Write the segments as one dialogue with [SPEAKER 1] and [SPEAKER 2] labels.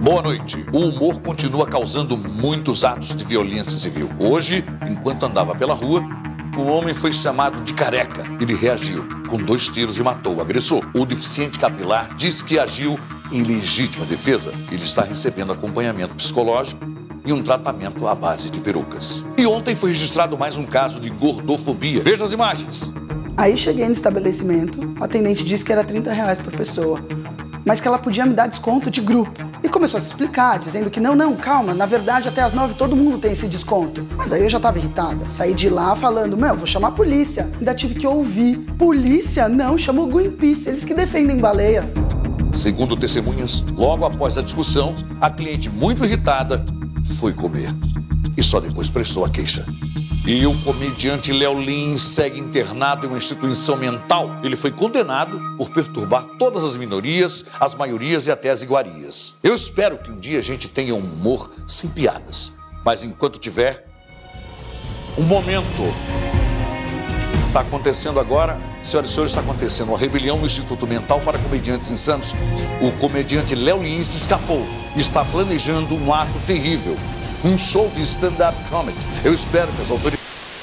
[SPEAKER 1] Boa noite. O humor continua causando muitos atos de violência civil. Hoje, enquanto andava pela rua, um homem foi chamado de careca. Ele reagiu com 2 tiros e matou o agressor. O deficiente capilar diz que agiu em legítima defesa. Ele está recebendo acompanhamento psicológico e um tratamento à base de perucas. E ontem foi registrado mais um caso de gordofobia. Veja as imagens.
[SPEAKER 2] Aí cheguei no estabelecimento, a atendente disse que era R$30 por pessoa, mas que ela podia me dar desconto de grupo. E começou a se explicar, dizendo que não, calma, na verdade até às 9 todo mundo tem esse desconto. Mas aí eu já tava irritada, saí de lá falando, vou chamar a polícia. Ainda tive que ouvir, polícia? Não, chamou o Greenpeace, eles que defendem baleia.
[SPEAKER 1] Segundo testemunhas, logo após a discussão, a cliente muito irritada foi comer e só depois prestou a queixa. E o comediante Léo Lins segue internado em uma instituição mental. Ele foi condenado por perturbar todas as minorias, as maiorias e até as iguarias. Eu espero que um dia a gente tenha um humor sem piadas. Mas enquanto tiver, um momento. Está acontecendo agora, senhoras e senhores, está acontecendo uma rebelião no Instituto Mental para Comediantes Insanos. O comediante Léo Lins escapou e está planejando um ato terrível. Um show de stand-up comedy. Eu espero que as autoridades...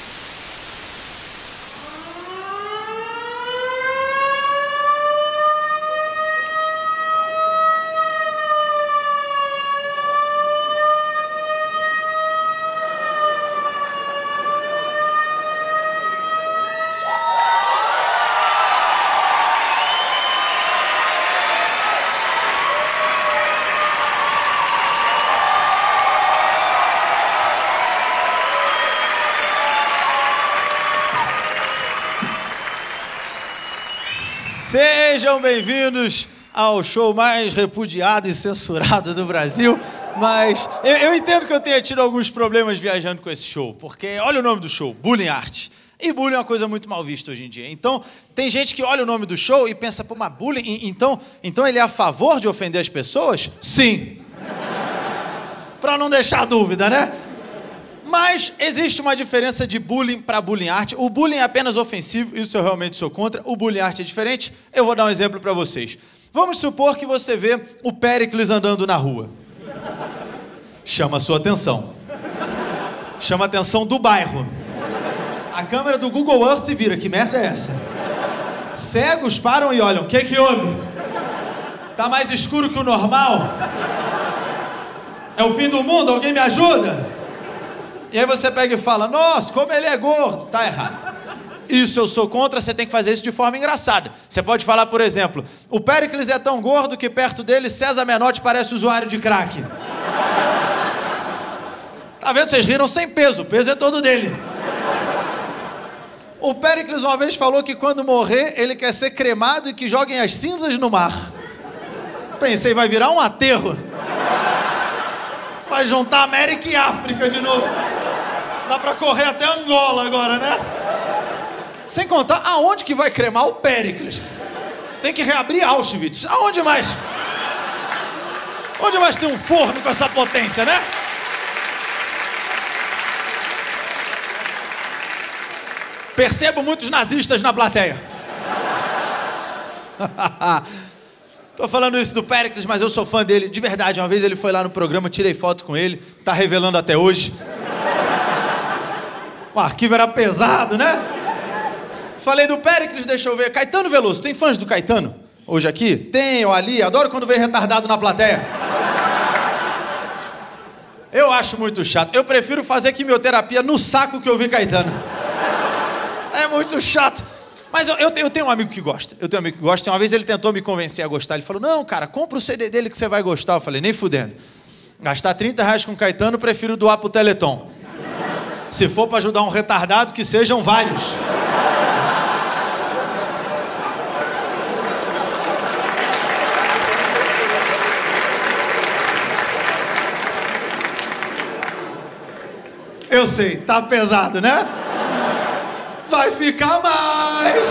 [SPEAKER 3] Sejam bem-vindos ao show mais repudiado e censurado do Brasil, mas eu entendo que eu tenha tido alguns problemas viajando com esse show, porque olha o nome do show, Bullying Art. E bullying é uma coisa muito mal vista hoje em dia. Então, tem gente que olha o nome do show e pensa, pô, mas bullying, então ele é a favor de ofender as pessoas? Sim. Pra não deixar dúvida, né? Mas existe uma diferença de bullying para bullying art. O bullying é apenas ofensivo, isso eu realmente sou contra. O bullying art é diferente. Eu vou dar um exemplo para vocês. Vamos supor que você vê o Péricles andando na rua. Chama a sua atenção. Chama a atenção do bairro. A câmera do Google Earth se vira. Que merda é essa? Cegos param e olham. O que houve? Tá mais escuro que o normal? É o fim do mundo? Alguém me ajuda? E aí você pega e fala, nossa, como ele é gordo. Tá errado. Isso eu sou contra, você tem que fazer isso de forma engraçada. Você pode falar, por exemplo, o Péricles é tão gordo que perto dele César Menotti parece usuário de crack. Tá vendo? Vocês riram sem peso, o peso é todo dele. O Péricles uma vez falou que quando morrer, ele quer ser cremado e que joguem as cinzas no mar. Pensei, vai virar um aterro. Vai juntar América e África de novo. Dá pra correr até Angola agora, né? Sem contar aonde que vai cremar o Péricles. Tem que reabrir Auschwitz. Aonde mais? Onde mais tem um forno com essa potência, né? Percebo muitos nazistas na plateia. Tô falando isso do Péricles, mas eu sou fã dele, de verdade. Uma vez ele foi lá no programa, tirei foto com ele, tá revelando até hoje. O arquivo era pesado, né? Falei do Péricles, deixa eu ver. Caetano Veloso, tem fãs do Caetano? Hoje aqui? Tenho, ali, adoro quando vem retardado na plateia. Eu acho muito chato. Eu prefiro fazer quimioterapia no saco que ouvir Caetano. É muito chato. Mas eu tenho um amigo que gosta. Uma vez ele tentou me convencer a gostar. Ele falou, não, cara, compra o CD dele que você vai gostar. Eu falei, nem fudendo. Gastar R$30 com Caetano, prefiro doar pro Teleton. Se for pra ajudar um retardado, que sejam vários. Eu sei, tá pesado, né? Vai ficar mais!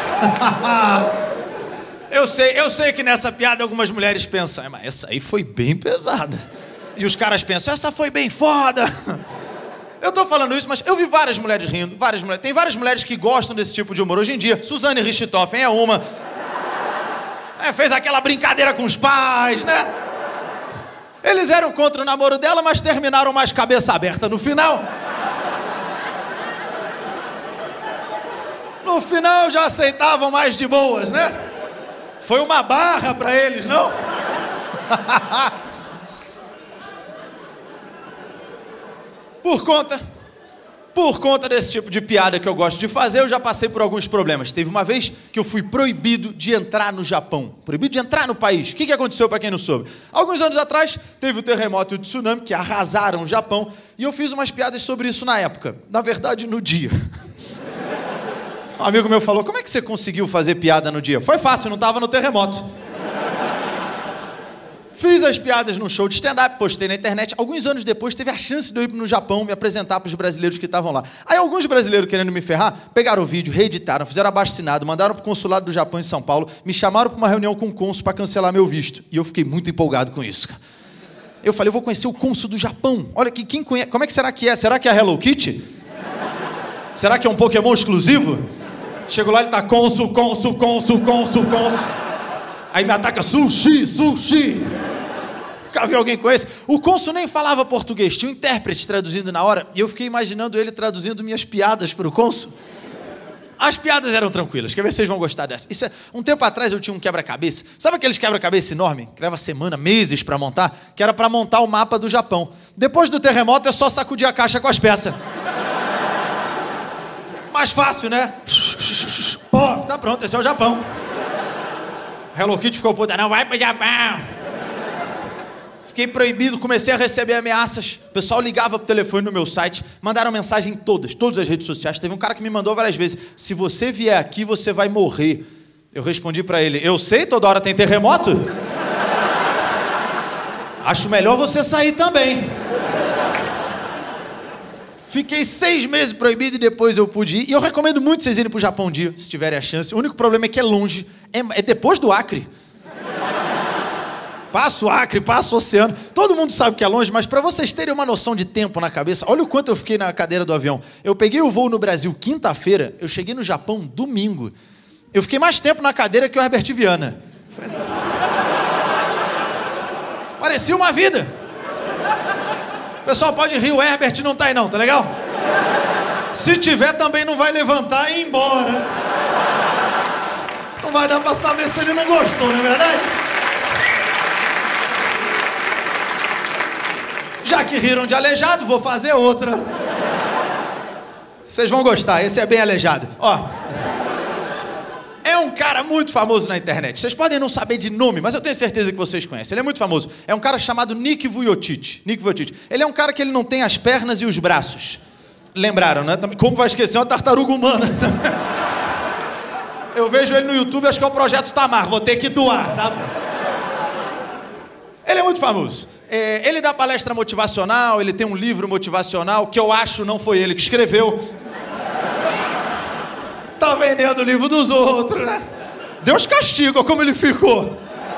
[SPEAKER 3] Eu sei que nessa piada algumas mulheres pensam, mas essa aí foi bem pesada. E os caras pensam, essa foi bem foda. Eu tô falando isso, mas eu vi várias mulheres rindo, Tem várias mulheres que gostam desse tipo de humor hoje em dia. Suzane Richthofen é uma. Fez aquela brincadeira com os pais, né? Eles eram contra o namoro dela, mas terminaram mais cabeça aberta no final. No final já aceitavam mais de boas, né? Foi uma barra pra eles, não? Por conta desse tipo de piada que eu gosto de fazer, eu já passei por alguns problemas. Teve uma vez que eu fui proibido de entrar no Japão. Proibido de entrar no país. O que aconteceu, para quem não soube? Alguns anos atrás, teve o terremoto e o tsunami que arrasaram o Japão. E eu fiz umas piadas sobre isso na época. Na verdade, no dia. Um amigo meu falou, como é que você conseguiu fazer piada no dia? Foi fácil, não estava no terremoto. Fiz as piadas num show de stand-up, postei na internet. Alguns anos depois, teve a chance de eu ir no Japão me apresentar para os brasileiros que estavam lá. Aí alguns brasileiros querendo me ferrar, pegaram o vídeo, reeditaram, fizeram abaixo-assinado, mandaram para o consulado do Japão em São Paulo, me chamaram para uma reunião com o cônsul para cancelar meu visto. E eu fiquei muito empolgado com isso. Eu falei, eu vou conhecer o cônsul do Japão. Olha, quem conhece, como é que será que é? Será que é a Hello Kitty? Será que é um Pokémon exclusivo? Chego lá, ele tá cônsul. Aí me ataca, sushi. Nunca vi alguém com esse. O cônsul nem falava português, tinha um intérprete traduzindo na hora, e eu fiquei imaginando ele traduzindo minhas piadas para o cônsul. As piadas eram tranquilas, quer ver se vocês vão gostar dessa. Um tempo atrás eu tinha um quebra-cabeça, sabe aqueles quebra-cabeça enorme, que leva semana, meses para montar, que era para montar o mapa do Japão. Depois do terremoto é só sacudir a caixa com as peças. Mais fácil, né? Pô, tá pronto, esse é o Japão. Hello Kitty ficou puta, não vai pro Japão. Fiquei proibido, comecei a receber ameaças. O pessoal ligava pro telefone no meu site, mandaram mensagem em todas as redes sociais. Teve um cara que me mandou várias vezes, se você vier aqui, você vai morrer. Eu respondi pra ele, eu sei, toda hora tem terremoto. Acho melhor você sair também. Fiquei 6 meses proibido e depois eu pude ir. E eu recomendo muito vocês irem pro Japão um dia, se tiverem a chance. O único problema é que é longe, é depois do Acre. Passa o Acre, passa o oceano. Todo mundo sabe que é longe, mas para vocês terem uma noção de tempo na cabeça, olha o quanto eu fiquei na cadeira do avião. Eu peguei o voo no Brasil quinta-feira, eu cheguei no Japão domingo. Eu fiquei mais tempo na cadeira que o Herbert Viana. Parecia uma vida. O pessoal pode rir, o Herbert não tá aí não, tá legal? Se tiver, também não vai levantar e ir embora. Não vai dar pra saber se ele não gostou, não é verdade? Já que riram de aleijado, vou fazer outra. Vocês vão gostar, esse é bem aleijado. Ó, é um cara muito famoso na internet. Vocês podem não saber de nome, mas eu tenho certeza que vocês conhecem. Ele é muito famoso. É um cara chamado Nick Vujicic. Ele é um cara que ele não tem as pernas e os braços. Lembraram, né? Como vai esquecer uma tartaruga humana? Eu vejo ele no YouTube, acho que é o Projeto Tamar. Vou ter que doar, tá? Ele é muito famoso. Ele dá palestra motivacional, ele tem um livro motivacional, que eu acho não foi ele que escreveu. Tá vendendo o livro dos outros, né? Deus castiga como ele ficou.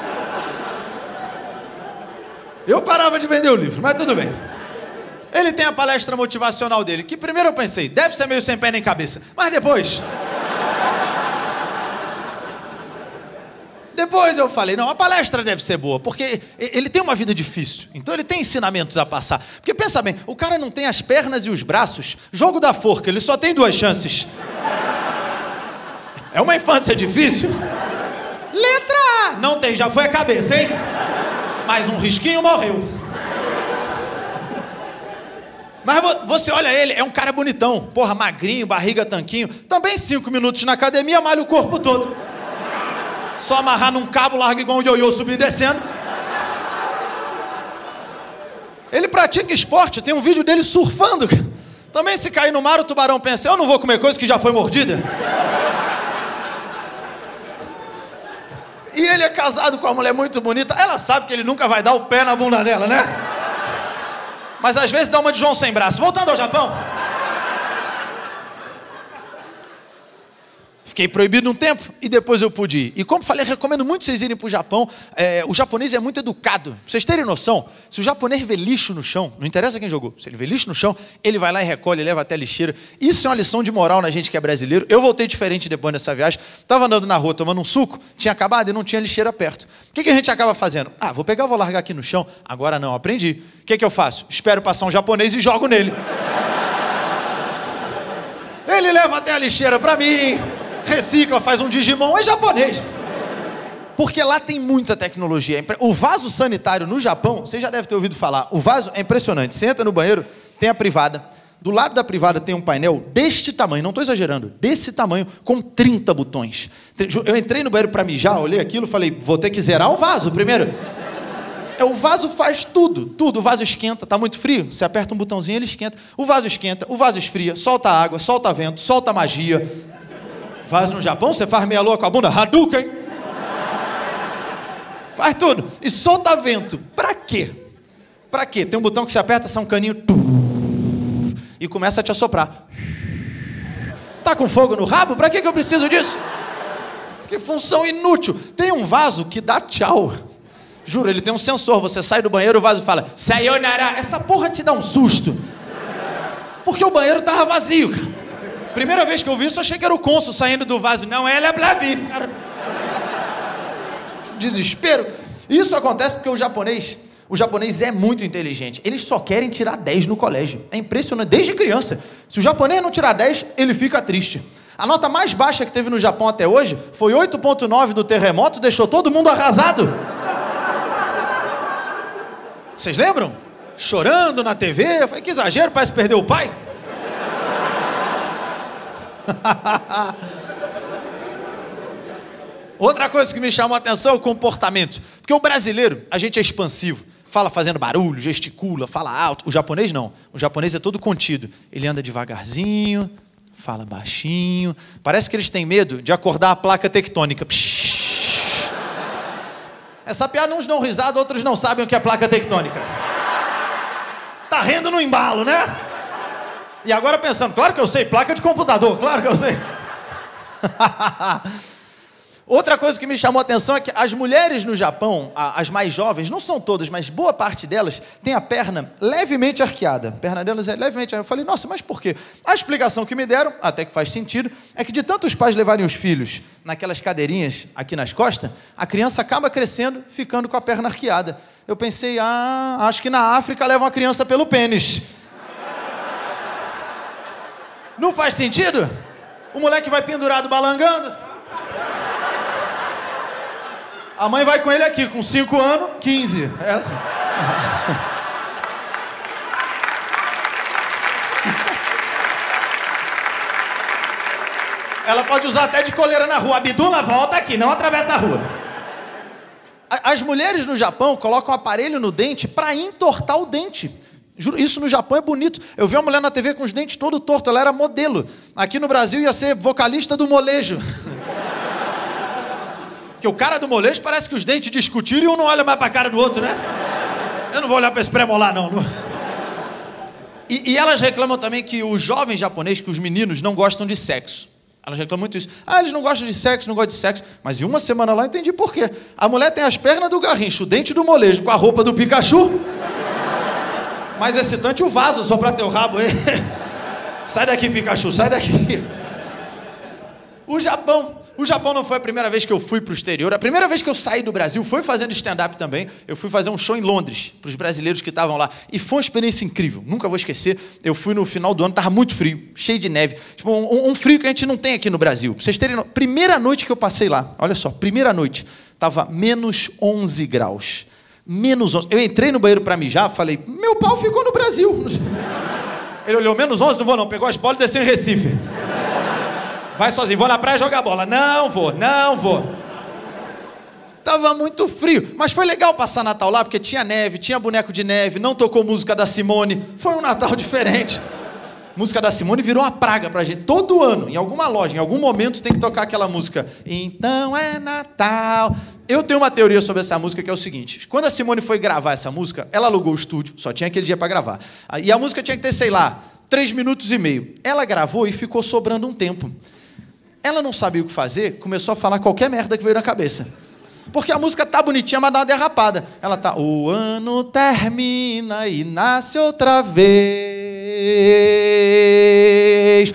[SPEAKER 3] Eu parava de vender o livro, mas tudo bem. Ele tem a palestra motivacional dele, que primeiro eu pensei, deve ser meio sem pé nem cabeça, mas Depois eu falei, não, a palestra deve ser boa, porque ele tem uma vida difícil, então ele tem ensinamentos a passar. Porque pensa bem, o cara não tem as pernas e os braços, jogo da forca, ele só tem 2 chances. É uma infância difícil? Letra A! Não tem, já foi a cabeça, hein? Mais um risquinho, morreu. Mas você olha ele, é um cara bonitão, porra, magrinho, barriga tanquinho, também 5 minutos na academia, malha o corpo todo. Só amarrar num cabo, larga igual um ioiô subindo e descendo. Ele pratica esporte, tem um vídeo dele surfando. Também se cair no mar, o tubarão pensa, eu não vou comer coisa que já foi mordida. E ele é casado com uma mulher muito bonita, ela sabe que ele nunca vai dar o pé na bunda dela, né? Mas às vezes dá uma de João sem braço. Voltando ao Japão. Fiquei proibido um tempo e depois eu pude ir. E como falei, recomendo muito vocês irem para o Japão. O japonês é muito educado. Pra vocês terem noção, se o japonês vê lixo no chão, não interessa quem jogou, se ele vê lixo no chão, ele vai lá e recolhe, leva até a lixeira. Isso é uma lição de moral na gente que é brasileiro. Eu voltei diferente depois dessa viagem. Estava andando na rua tomando um suco, tinha acabado e não tinha lixeira perto. O que a gente acaba fazendo? Vou pegar, vou largar aqui no chão. Agora não, aprendi. O que eu faço? Espero passar um japonês e jogo nele. Ele leva até a lixeira para mim, recicla, faz um Digimon, é japonês. Porque lá tem muita tecnologia. O vaso sanitário no Japão, você já deve ter ouvido falar, o vaso é impressionante. Você entra no banheiro, tem a privada, do lado da privada tem um painel deste tamanho, não estou exagerando, desse tamanho, com 30 botões. Eu entrei no banheiro para mijar, olhei aquilo, falei, vou ter que zerar o vaso primeiro. O vaso faz tudo. O vaso esquenta, tá muito frio, você aperta um botãozinho, ele esquenta. O vaso esquenta, o vaso esfria, solta água, solta vento, solta magia. Vaso no Japão, você faz meia lua com a bunda, Hadouken. Faz tudo. E solta vento. Pra quê? Pra quê? Tem um botão que você aperta, sai um caninho e começa a te assoprar. Tá com fogo no rabo? Pra que eu preciso disso? Que função inútil. Tem um vaso que dá tchau. Juro, ele tem um sensor, você sai do banheiro, o vaso fala, sayonara. Essa porra te dá um susto. Porque o banheiro tava vazio, cara. Primeira vez que eu vi isso, eu achei que era o cônsul saindo do vaso. Não, ela é Blavi. Cara, desespero. Isso acontece porque o japonês é muito inteligente. Eles só querem tirar 10 no colégio. É impressionante, desde criança. Se o japonês não tirar 10, ele fica triste. A nota mais baixa que teve no Japão até hoje foi 8,9 do terremoto, deixou todo mundo arrasado. Vocês lembram? Chorando na TV. Eu falei, que exagero, parece perder o pai. Outra coisa que me chamou a atenção é o comportamento. Porque o brasileiro, a gente é expansivo. Fala fazendo barulho, gesticula, fala alto. O japonês não. O japonês é todo contido. Ele anda devagarzinho, fala baixinho. Parece que eles têm medo de acordar a placa tectônica. Essa piada uns dão risada, outros não sabem o que é placa tectônica. Tá rindo no embalo, né? E agora pensando, claro que eu sei, placa de computador, claro que eu sei. Outra coisa que me chamou a atenção é que as mulheres no Japão, as mais jovens, não são todas, mas boa parte delas, tem a perna levemente arqueada. A perna delas é levemente arqueada. Eu falei, nossa, mas por quê? A explicação que me deram, até que faz sentido, é que de tanto os pais levarem os filhos naquelas cadeirinhas aqui nas costas, a criança acaba crescendo, ficando com a perna arqueada. Eu pensei, acho que na África levam a criança pelo pênis. Não faz sentido? O moleque vai pendurado balangando. A mãe vai com ele aqui, com 5 anos, 15. É assim. Ela pode usar até de coleira na rua. Abdula, volta aqui, não atravessa a rua. As mulheres no Japão colocam um aparelho no dente para entortar o dente. Juro, isso no Japão é bonito. Eu vi uma mulher na TV com os dentes todo torto, ela era modelo. Aqui no Brasil ia ser vocalista do molejo. Porque o cara do molejo parece que os dentes discutiram e um não olha mais para a cara do outro, né? Eu não vou olhar para esse pré-molar, não. E elas reclamam também que os jovens japoneses, que os meninos não gostam de sexo. Elas reclamam muito isso. Eles não gostam de sexo, não gostam de sexo. Mas em uma semana lá eu entendi por quê. A mulher tem as pernas do Garrincha, o dente do molejo, com a roupa do Pikachu. Mais excitante o vaso, só para ter o rabo aí. Sai daqui, Pikachu, sai daqui. O Japão não foi a primeira vez que eu fui para o exterior. A primeira vez que eu saí do Brasil foi fazendo stand-up também. Eu fui fazer um show em Londres, para os brasileiros que estavam lá. E foi uma experiência incrível, nunca vou esquecer. Eu fui no final do ano, estava muito frio, cheio de neve. Tipo, um frio que a gente não tem aqui no Brasil. Pra vocês terem... Primeira noite que eu passei lá, olha só, primeira noite, estava menos 11 graus. Menos 11. Eu entrei no banheiro para mijar, falei, meu pau ficou no Brasil. Ele olhou, menos 11, não vou não. Pegou as bolas e desceu em Recife. Vai sozinho, vou na praia jogar bola. Não vou. Tava muito frio, mas foi legal passar Natal lá, porque tinha neve, tinha boneco de neve, não tocou música da Simone. Foi um Natal diferente. Música da Simone virou uma praga pra gente. Todo ano, em alguma loja, em algum momento, tem que tocar aquela música. Então é Natal. Eu tenho uma teoria sobre essa música que é o seguinte. Quando a Simone foi gravar essa música, ela alugou o estúdio, só tinha aquele dia pra gravar. E a música tinha que ter, sei lá, 3 minutos e meio. Ela gravou e ficou sobrando um tempo. Ela não sabia o que fazer, começou a falar qualquer merda que veio na cabeça. Porque a música tá bonitinha, mas dá uma derrapada. Ela tá, o ano termina e nasce outra vez.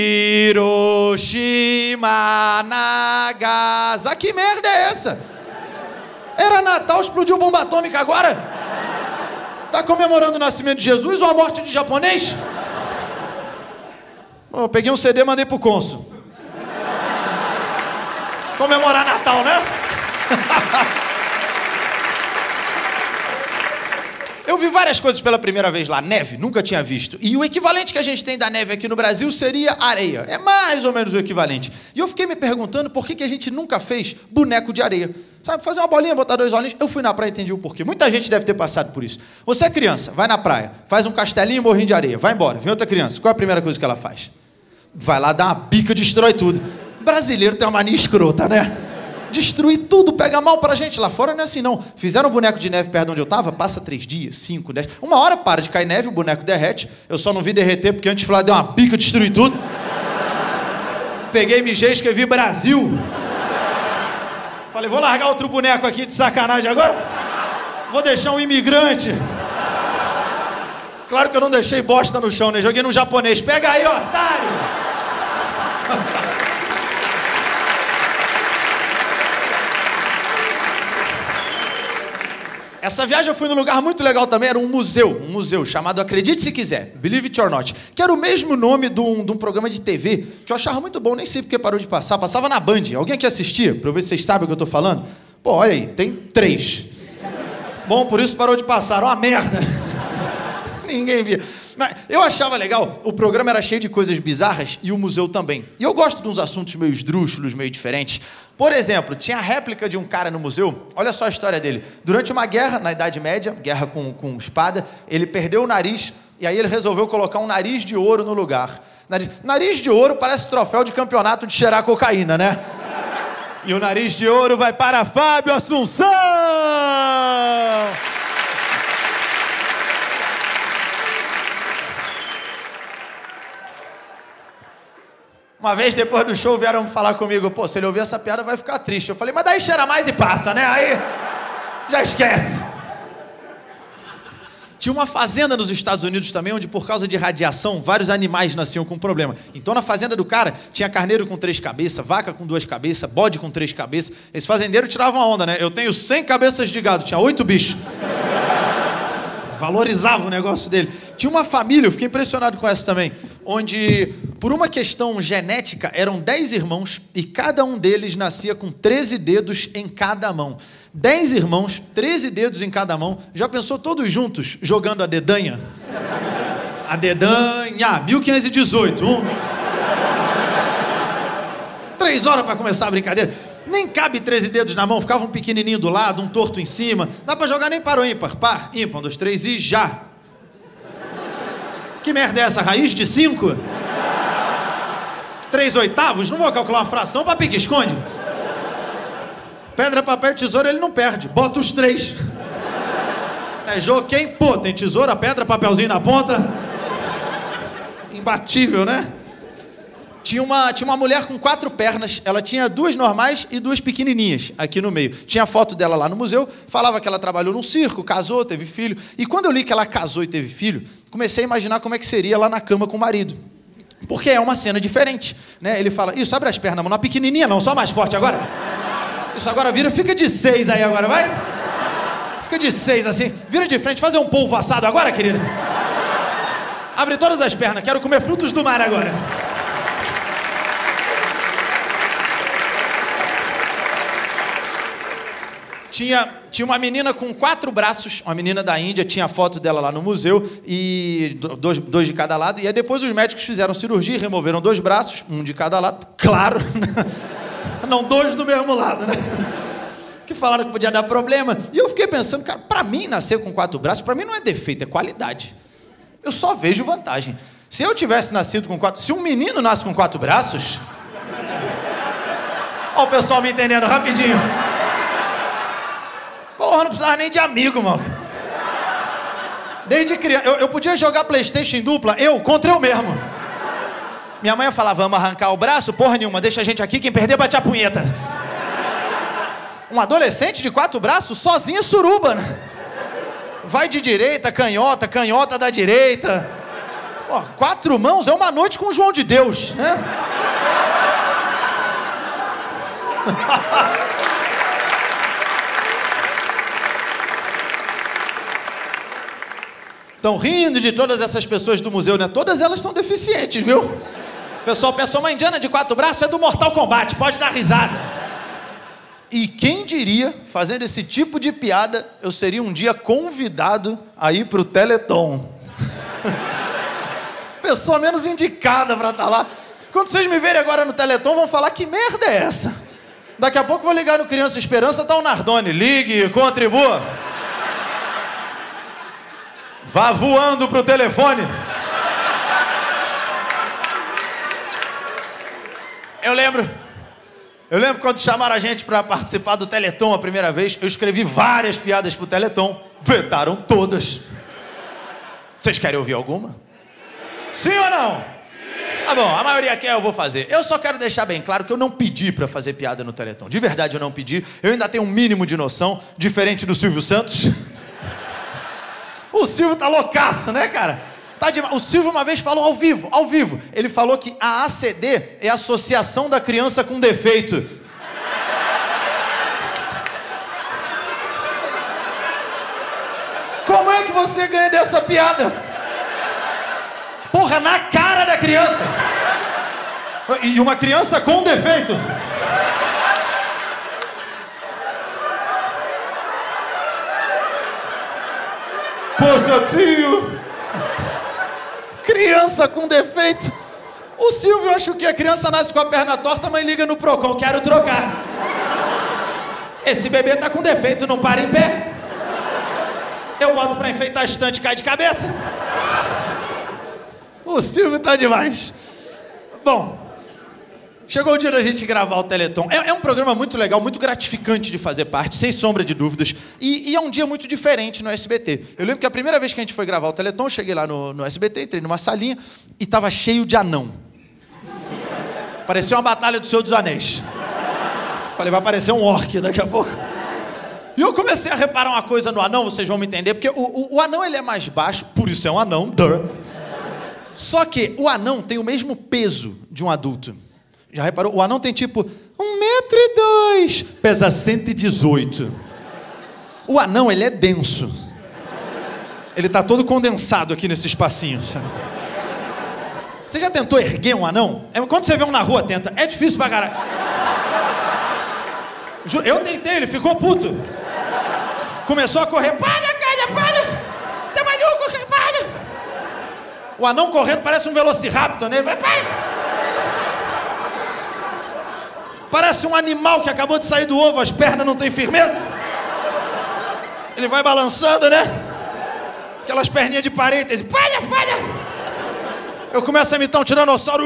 [SPEAKER 3] Hiroshima, Nagasaki. Que merda é essa? Era Natal, explodiu bomba atômica agora? Tá comemorando o nascimento de Jesus ou a morte de japonês? Pô, eu peguei um CD e mandei pro cônsul. Comemorar Natal, né? Eu vi várias coisas pela primeira vez lá. Neve, nunca tinha visto. E o equivalente que a gente tem da neve aqui no Brasil seria areia. É mais ou menos o equivalente. E eu fiquei me perguntando por que a gente nunca fez boneco de areia. Sabe, fazer uma bolinha, botar 2 olhinhos. Eu fui na praia e entendi o porquê. Muita gente deve ter passado por isso. Você é criança, vai na praia, faz um castelinho e morrinho de areia, vai embora. Vem outra criança. Qual é a primeira coisa que ela faz? Vai lá, dá uma bica, destrói tudo. Brasileiro tem uma mania escrota, né? Destruir tudo, pega mal pra gente. Lá fora não é assim, não. Fizeram um boneco de neve perto de onde eu tava, passa 3 dias, 5, 10. Uma hora para de cair neve, o boneco derrete. Eu só não vi derreter porque antes de falar, deu uma bica, destruir tudo. Peguei, mijei, escrevi Brasil. Falei, vou largar outro boneco aqui de sacanagem agora? Vou deixar um imigrante. Claro que eu não deixei bosta no chão, né? Joguei num japonês. Pega aí, otário! Essa viagem eu fui num lugar muito legal também, era um museu chamado Acredite Se Quiser, Believe It or Not, que era o mesmo nome de um programa de TV, que eu achava muito bom, nem sei porque parou de passar, passava na Band. Alguém aqui assistia, pra eu ver se vocês sabem o que eu tô falando? Pô, olha aí, tem 3. Bom, por isso parou de passar, uma merda. Ninguém via. Mas eu achava legal, o programa era cheio de coisas bizarras e o museu também. E eu gosto de uns assuntos meio esdrúxulos, meio diferentes. Por exemplo, tinha a réplica de um cara no museu, olha só a história dele. Durante uma guerra, na Idade Média, guerra com espada, ele perdeu o nariz e aí ele resolveu colocar um nariz de ouro no lugar. Nariz de ouro parece troféu de campeonato de cheirar cocaína, né? E o nariz de ouro vai para Fábio Assunção! Uma vez, depois do show, vieram falar comigo, pô, se ele ouvir essa piada vai ficar triste. Eu falei, mas daí cheira mais e passa, né? Aí, já esquece. Tinha uma fazenda nos Estados Unidos também, onde por causa de radiação, vários animais nasciam com problema. Então, na fazenda do cara, tinha carneiro com 3 cabeças, vaca com 2 cabeças, bode com 3 cabeças. Esse fazendeiro tirava uma onda, né? Eu tenho 100 cabeças de gado, tinha 8 bichos. Valorizava o negócio dele. Tinha uma família, eu fiquei impressionado com essa também, onde, por uma questão genética, eram 10 irmãos e cada um deles nascia com 13 dedos em cada mão. 10 irmãos, 13 dedos em cada mão. Já pensou todos juntos jogando a dedanha? A dedanha, 1518. 3 horas para começar a brincadeira. Nem cabe 13 dedos na mão, ficava um pequenininho do lado, um torto em cima. Dá pra jogar nem para o ímpar. Par, ímpar, 1, 2, 3 e já. Que merda é essa? Raiz de 5? 3/8? Não vou calcular uma fração pra pique-esconde. Pedra, papel e tesoura ele não perde. Bota os 3. É jogo quem? Pô, tem tesoura, pedra, papelzinho na ponta. Imbatível, né? Tinha uma mulher com 4 pernas, ela tinha 2 normais e 2 pequenininhas aqui no meio. Tinha a foto dela lá no museu, falava que ela trabalhou num circo, casou, teve filho. E quando eu li que ela casou e teve filho, comecei a imaginar como é que seria lá na cama com o marido. Porque é uma cena diferente, né? Ele fala, isso, abre as pernas, não é pequenininha não, só mais forte agora. Isso, agora vira, fica de 6 aí agora, vai. Fica de 6 assim, vira de frente, fazer um polvo assado agora, querida. Abre todas as pernas, quero comer frutos do mar agora. Tinha uma menina com 4 braços, uma menina da Índia, tinha a foto dela lá no museu, e 2 de cada lado, e aí depois os médicos fizeram cirurgia, removeram 2 braços, 1 de cada lado, claro, não 2 do mesmo lado, né? Que falaram que podia dar problema, e eu fiquei pensando, cara, pra mim nascer com 4 braços, pra mim não é defeito, é qualidade. Eu só vejo vantagem. Se eu tivesse nascido com 4, se um menino nasce com 4 braços... Ó o pessoal me entendendo rapidinho. Porra, não precisava nem de amigo, mano. Desde criança. Eu podia jogar PlayStation em dupla, eu contra eu mesmo. Minha mãe ia falar, vamos arrancar o braço? Porra nenhuma, deixa a gente aqui, quem perder bate a punheta. Um adolescente de 4 braços, sozinho é suruba, né? Vai de direita, canhota, canhota da direita. Pô, 4 mãos é uma noite com o João de Deus, né? Estão rindo de todas essas pessoas do museu, né? Todas elas são deficientes, viu? O pessoal pensa, uma indiana de 4 braços é do Mortal Kombat, pode dar risada. E quem diria, fazendo esse tipo de piada, eu seria um dia convidado a ir pro Teleton. Pessoa menos indicada pra estar lá. Quando vocês me verem agora no Teleton, vão falar, que merda é essa? Daqui a pouco vou ligar no Criança Esperança, tá o Nardone. Ligue, contribua. Vá voando pro telefone. Eu lembro quando chamaram a gente para participar do Teleton a primeira vez, eu escrevi várias piadas pro Teleton, vetaram todas. Vocês querem ouvir alguma? Sim ou não? Sim. Tá bom, a maioria quer, eu vou fazer. Eu só quero deixar bem claro que eu não pedi para fazer piada no Teleton. De verdade eu não pedi, eu ainda tenho um mínimo de noção, diferente do Silvio Santos. O Silvio tá loucaço, né, cara? Tá demais. O Silvio uma vez falou ao vivo. Ele falou que a ACD é a Associação da Criança com Defeito. Como é que você ganha dessa piada? Porra, na cara da criança. E uma criança com defeito. Positivo. Criança com defeito. O Silvio acha que a criança nasce com a perna torta, a mãe liga no Procon, quero trocar. Esse bebê tá com defeito, não para em pé. Eu boto pra enfeitar a estante e cai de cabeça. O Silvio tá demais. Bom, chegou o dia da gente gravar o Teleton. É um programa muito legal, muito gratificante de fazer parte, sem sombra de dúvidas. E é um dia muito diferente no SBT. Eu lembro que a primeira vez que a gente foi gravar o Teleton, eu cheguei lá no SBT, entrei numa salinha e tava cheio de anão. Parecia uma batalha do Senhor dos Anéis. Falei, vai aparecer um orc daqui a pouco. E eu comecei a reparar uma coisa no anão, vocês vão me entender, porque o anão ele é mais baixo, por isso é um anão, Só que o anão tem o mesmo peso de um adulto. Já reparou? O anão tem tipo 1,2 m, pesa 118. O anão, ele é denso. Ele tá todo condensado aqui nesse espacinho, sabe? Você já tentou erguer um anão? Quando você vê um na rua, tenta. É difícil pra caralho. Eu tentei, ele ficou puto. Começou a correr. Para! Tá maluco, para! O anão correndo parece um velociraptor, né? Vai, para! Parece um animal que acabou de sair do ovo, as pernas não têm firmeza. Ele vai balançando, né? Aquelas perninhas de parêntese. Para! Eu começo a imitar um tiranossauro.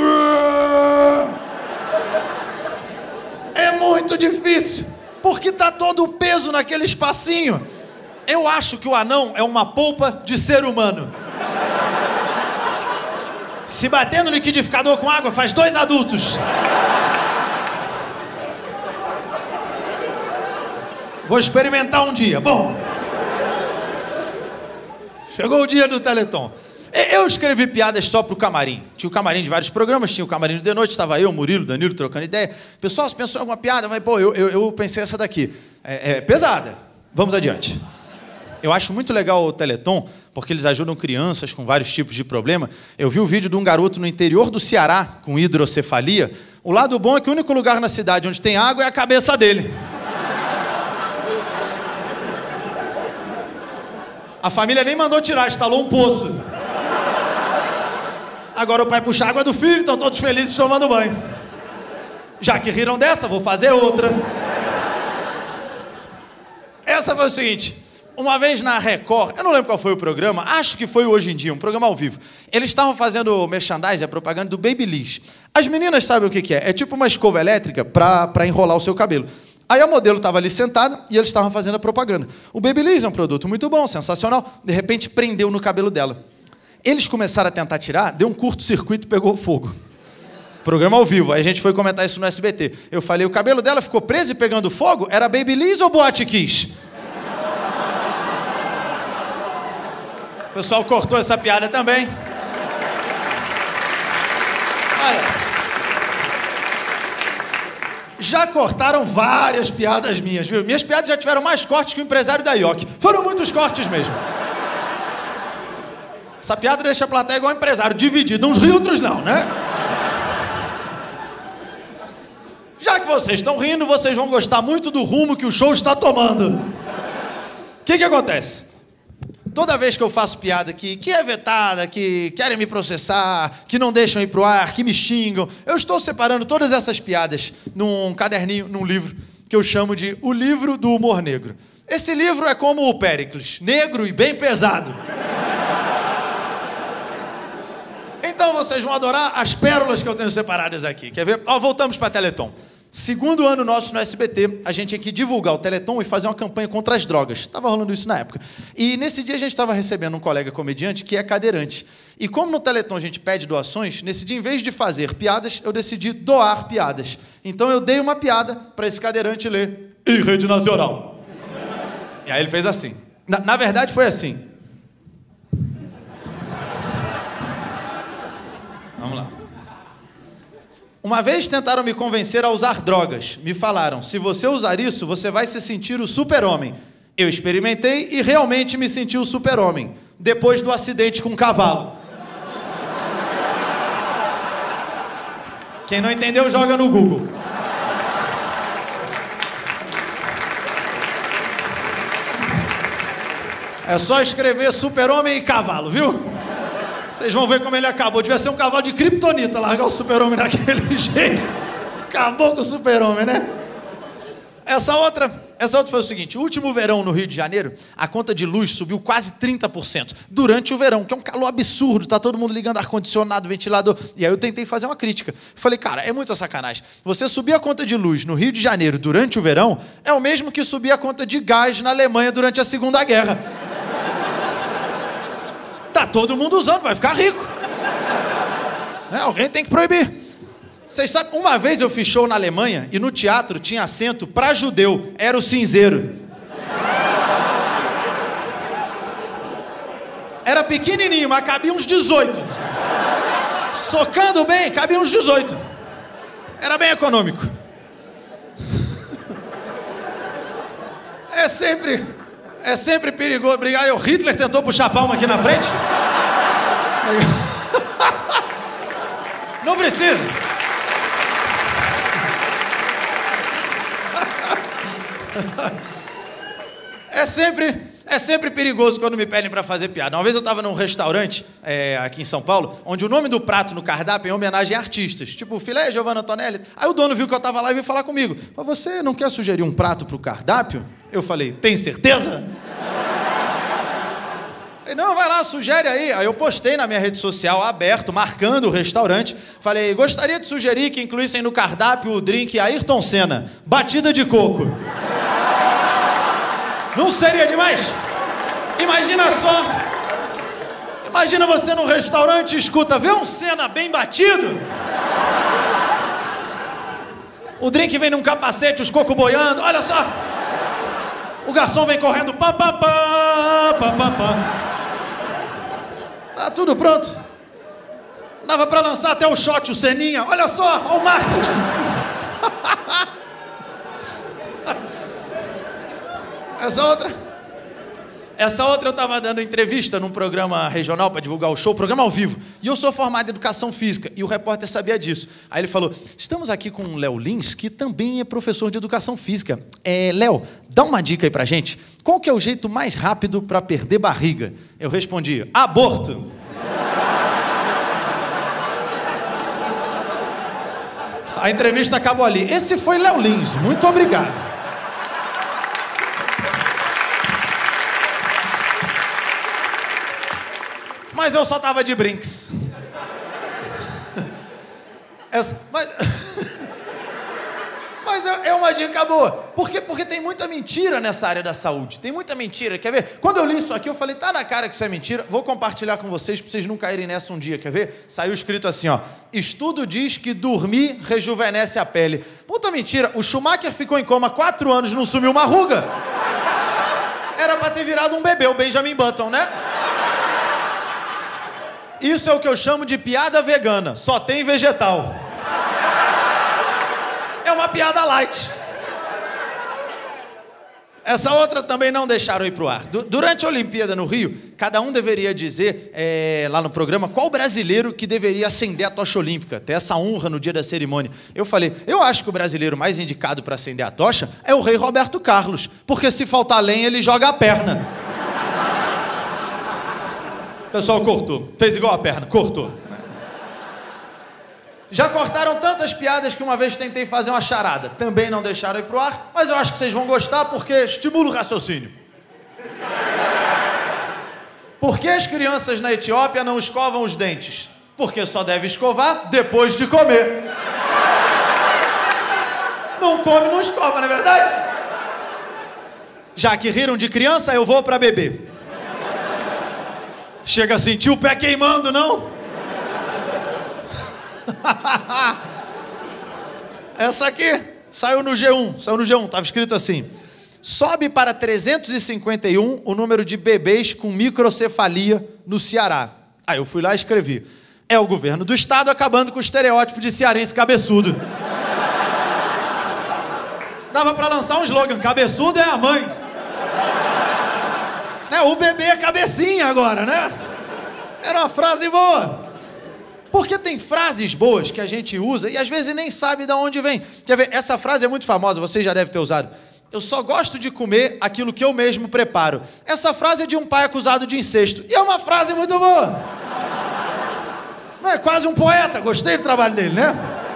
[SPEAKER 3] É muito difícil, porque tá todo o peso naquele espacinho. Eu acho que o anão é uma polpa de ser humano. Se bater no liquidificador com água, faz 2 adultos. Vou experimentar um dia. Bom, chegou o dia do Teleton. Eu escrevi piadas só pro camarim. Tinha o camarim de vários programas, tinha o camarim de noite, estava eu, Murilo, Danilo trocando ideia. Pessoal, você pensou em alguma piada? Mas, pô, eu pensei essa daqui. É pesada. Vamos adiante. Eu acho muito legal o Teleton, porque eles ajudam crianças com vários tipos de problema. Eu vi o vídeo de um garoto no interior do Ceará, com hidrocefalia. O lado bom é que o único lugar na cidade onde tem água é a cabeça dele. A família nem mandou tirar, instalou um poço. Agora o pai puxa a água do filho, estão todos felizes tomando banho. Já que riram dessa, vou fazer outra. Essa foi o seguinte. Uma vez na Record, eu não lembro qual foi o programa, acho que foi o Hoje em Dia, um programa ao vivo. Eles estavam fazendo merchandising, a propaganda do Babyliss. As meninas sabem o que é. É tipo uma escova elétrica para enrolar o seu cabelo. Aí a modelo estava ali sentada e eles estavam fazendo a propaganda. O Babyliss é um produto muito bom, sensacional. De repente prendeu no cabelo dela. Eles começaram a tentar tirar, deu um curto-circuito e pegou fogo. Programa ao vivo. Aí a gente foi comentar isso no SBT. Eu falei, o cabelo dela ficou preso e pegando fogo? Era Babyliss ou Boate Kiss? O pessoal cortou essa piada também. Olha... Já cortaram várias piadas minhas, viu? Minhas piadas já tiveram mais cortes que o empresário da IOC. Foram muitos cortes mesmo. Essa piada deixa a plateia igual empresário, dividido. Uns riam, outros não, né? Já que vocês estão rindo, vocês vão gostar muito do rumo que o show está tomando. O que acontece? Toda vez que eu faço piada que é vetada, que querem me processar, que não deixam ir pro ar, que me xingam, eu estou separando todas essas piadas num caderninho, num livro, que eu chamo de O Livro do Humor Negro. Esse livro é como o Péricles, negro e bem pesado. Então vocês vão adorar as pérolas que eu tenho separadas aqui. Quer ver? Ó, voltamos para Teleton. Segundo ano nosso no SBT, a gente tinha que divulgar o Teleton e fazer uma campanha contra as drogas. Estava rolando isso na época. E nesse dia a gente estava recebendo um colega comediante que é cadeirante. E como no Teleton a gente pede doações, nesse dia, em vez de fazer piadas, eu decidi doar piadas. Então eu dei uma piada para esse cadeirante ler em rede nacional. E aí ele fez assim. Na verdade foi assim. Vamos lá. Uma vez tentaram me convencer a usar drogas. Me falaram, se você usar isso, você vai se sentir o super-homem. Eu experimentei e realmente me senti o super-homem. Depois do acidente com um cavalo. Quem não entendeu, joga no Google. É só escrever super-homem e cavalo, viu? Vocês vão ver como ele acabou. Devia ser um cavalo de kryptonita, largar o super-homem daquele jeito. Acabou com o super-homem, né? Essa outra foi o seguinte. O último verão no Rio de Janeiro, a conta de luz subiu quase 30%. Durante o verão, que é um calor absurdo. Tá todo mundo ligando ar-condicionado, ventilador. E aí eu tentei fazer uma crítica. Falei, cara, é muita sacanagem. Você subir a conta de luz no Rio de Janeiro durante o verão é o mesmo que subir a conta de gás na Alemanha durante a Segunda Guerra. Tá todo mundo usando, vai ficar rico. Né? Alguém tem que proibir. Vocês sabem, uma vez eu fiz show na Alemanha e no teatro tinha assento pra judeu, era o cinzeiro. Era pequenininho, mas cabia uns 18. Socando bem, cabia uns 18. Era bem econômico. É sempre perigoso. Obrigado. O Hitler tentou puxar a palma aqui na frente. Não precisa. É sempre perigoso quando me pedem para fazer piada. Uma vez eu estava num restaurante aqui em São Paulo, onde o nome do prato no cardápio é em homenagem a artistas, tipo filé Giovanna Antonelli. Aí o dono viu que eu estava lá e veio falar comigo. Você não quer sugerir um prato pro cardápio? Eu falei, tem certeza? Ele, não, vai lá, sugere aí. Aí eu postei na minha rede social, aberto, marcando o restaurante. Falei, gostaria de sugerir que incluíssem no cardápio o drink Ayrton Senna, batida de coco. Não seria demais? Imagina só. Imagina você num restaurante e escuta, vê um Senna bem batido? O drink vem num capacete, os cocos boiando, olha só. O garçom vem correndo, pá, pá, pá, pá, pá, pá. Tá tudo pronto. Dava pra lançar até o shot, o Seninha. Olha só, olha o marketing. Essa outra eu tava dando entrevista num programa regional para divulgar o show, programa ao vivo. E eu sou formado em educação física, e o repórter sabia disso. Aí ele falou, estamos aqui com o Léo Lins, que também é professor de educação física. Léo, dá uma dica aí pra gente. Qual que é o jeito mais rápido para perder barriga? Eu respondi, aborto. A entrevista acabou ali. Esse foi Léo Lins, muito obrigado. Mas eu só tava de brinks. Mas Mas é uma dica boa. Porque tem muita mentira nessa área da saúde. Tem muita mentira. Quer ver? Quando eu li isso aqui, eu falei, tá na cara que isso é mentira. Vou compartilhar com vocês pra vocês não caírem nessa um dia. Quer ver? Saiu escrito assim, ó. Estudo diz que dormir rejuvenesce a pele. Puta mentira. O Schumacher ficou em coma 4 anos e não sumiu uma ruga. Era pra ter virado um bebê, o Benjamin Button, né? Isso é o que eu chamo de piada vegana. Só tem vegetal. É uma piada light. Essa outra também não deixaram ir pro ar. Durante a Olimpíada no Rio, cada um deveria dizer, lá no programa, qual brasileiro que deveria acender a tocha olímpica, ter essa honra no dia da cerimônia. Eu falei, eu acho que o brasileiro mais indicado para acender a tocha é o rei Roberto Carlos, porque se faltar lenha, ele joga a perna. O pessoal cortou, fez igual a perna, cortou. Já cortaram tantas piadas que uma vez tentei fazer uma charada. Também não deixaram ir pro ar, mas eu acho que vocês vão gostar porque estimula o raciocínio. Por que as crianças na Etiópia não escovam os dentes? Porque só deve escovar depois de comer. Não come, não escova, não é verdade? Já que riram de criança, eu vou pra bebê. Chega a sentir o pé queimando, não? Essa aqui saiu no G1, tava escrito assim: sobe para 351 o número de bebês com microcefalia no Ceará. Aí eu fui lá e escrevi: é o governo do estado acabando com o estereótipo de cearense cabeçudo. Dava para lançar um slogan: cabeçudo é a mãe. O bebê é cabecinha agora, né? Era uma frase boa. Porque tem frases boas que a gente usa e às vezes nem sabe de onde vem. Quer ver? Essa frase é muito famosa, você já deve ter usado. Eu só gosto de comer aquilo que eu mesmo preparo. Essa frase é de um pai acusado de incesto. E é uma frase muito boa. Não é quase um poeta, gostei do trabalho dele, né?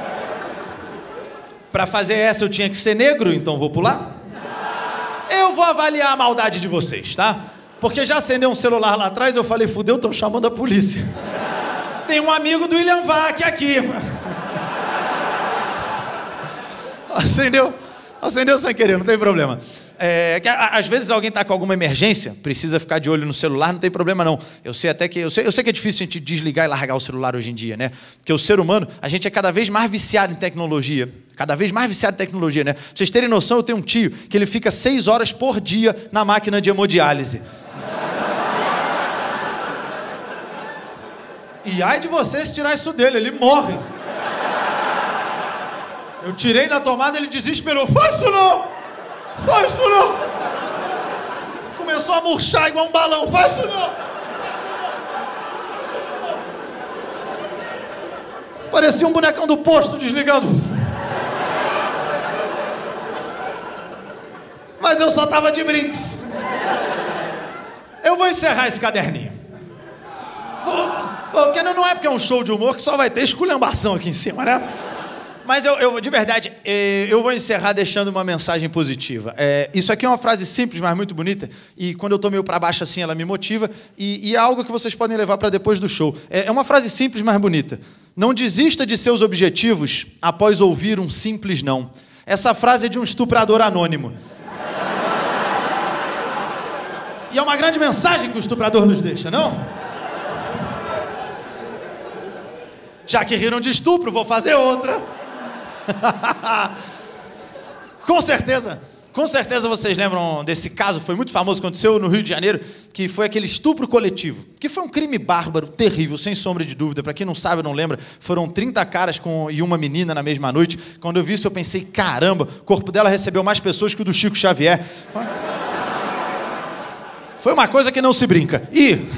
[SPEAKER 3] Para fazer essa eu tinha que ser negro, então vou pular. Eu vou avaliar a maldade de vocês, tá? Porque já acendeu um celular lá atrás, eu falei, fudeu, estão chamando a polícia. Tem um amigo do William Vac aqui. Acendeu sem querer, não tem problema. Às vezes alguém está com alguma emergência, precisa ficar de olho no celular, não tem problema não. Eu sei que é difícil a gente desligar e largar o celular hoje em dia, né? Porque o ser humano, a gente é cada vez mais viciado em tecnologia. Né? Pra vocês terem noção, eu tenho um tio que ele fica 6 horas por dia na máquina de hemodiálise. E ai de você se tirar isso dele, ele morre. Eu tirei da tomada, ele desesperou. Faz isso não! Faz isso não! Começou a murchar igual um balão. Faz isso não! Parecia um bonecão do posto desligando. Mas eu só tava de brinks. Eu vou encerrar esse caderninho. Porque não é porque é um show de humor que só vai ter esculhambação aqui em cima, né? Mas eu de verdade, eu vou encerrar deixando uma mensagem positiva. Isso aqui é uma frase simples, mas muito bonita. E quando eu tô meio pra baixo assim, ela me motiva. E é algo que vocês podem levar para depois do show. É uma frase simples, mas bonita. Não desista de seus objetivos após ouvir um simples não. Essa frase é de um estuprador anônimo. E é uma grande mensagem que o estuprador nos deixa, não? Já que riram de estupro, vou fazer outra. Com certeza vocês lembram desse caso, foi muito famoso, aconteceu no Rio de Janeiro, que foi aquele estupro coletivo, que foi um crime bárbaro, terrível, sem sombra de dúvida. Para quem não sabe, não lembra, foram 30 caras e uma menina na mesma noite. Quando eu vi isso, eu pensei, caramba, o corpo dela recebeu mais pessoas que o do Chico Xavier. Foi uma coisa que não se brinca. E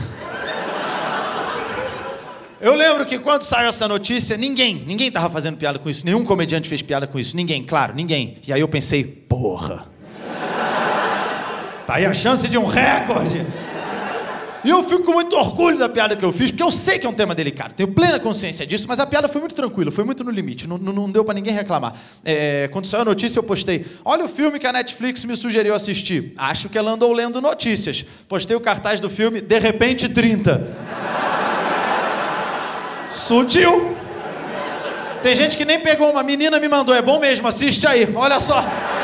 [SPEAKER 3] eu lembro que quando saiu essa notícia, ninguém tava fazendo piada com isso. Nenhum comediante fez piada com isso. Ninguém. E aí eu pensei, porra. Tá aí a chance de um recorde. E eu fico com muito orgulho da piada que eu fiz, porque eu sei que é um tema delicado. Tenho plena consciência disso, mas a piada foi muito tranquila, foi muito no limite. Não deu pra ninguém reclamar. Quando saiu a notícia, eu postei: olha o filme que a Netflix me sugeriu assistir. Acho que ela andou lendo notícias. Postei o cartaz do filme, de repente 30. Sutil. Tem gente que nem pegou, uma menina me mandou, é bom mesmo, assiste aí, olha só.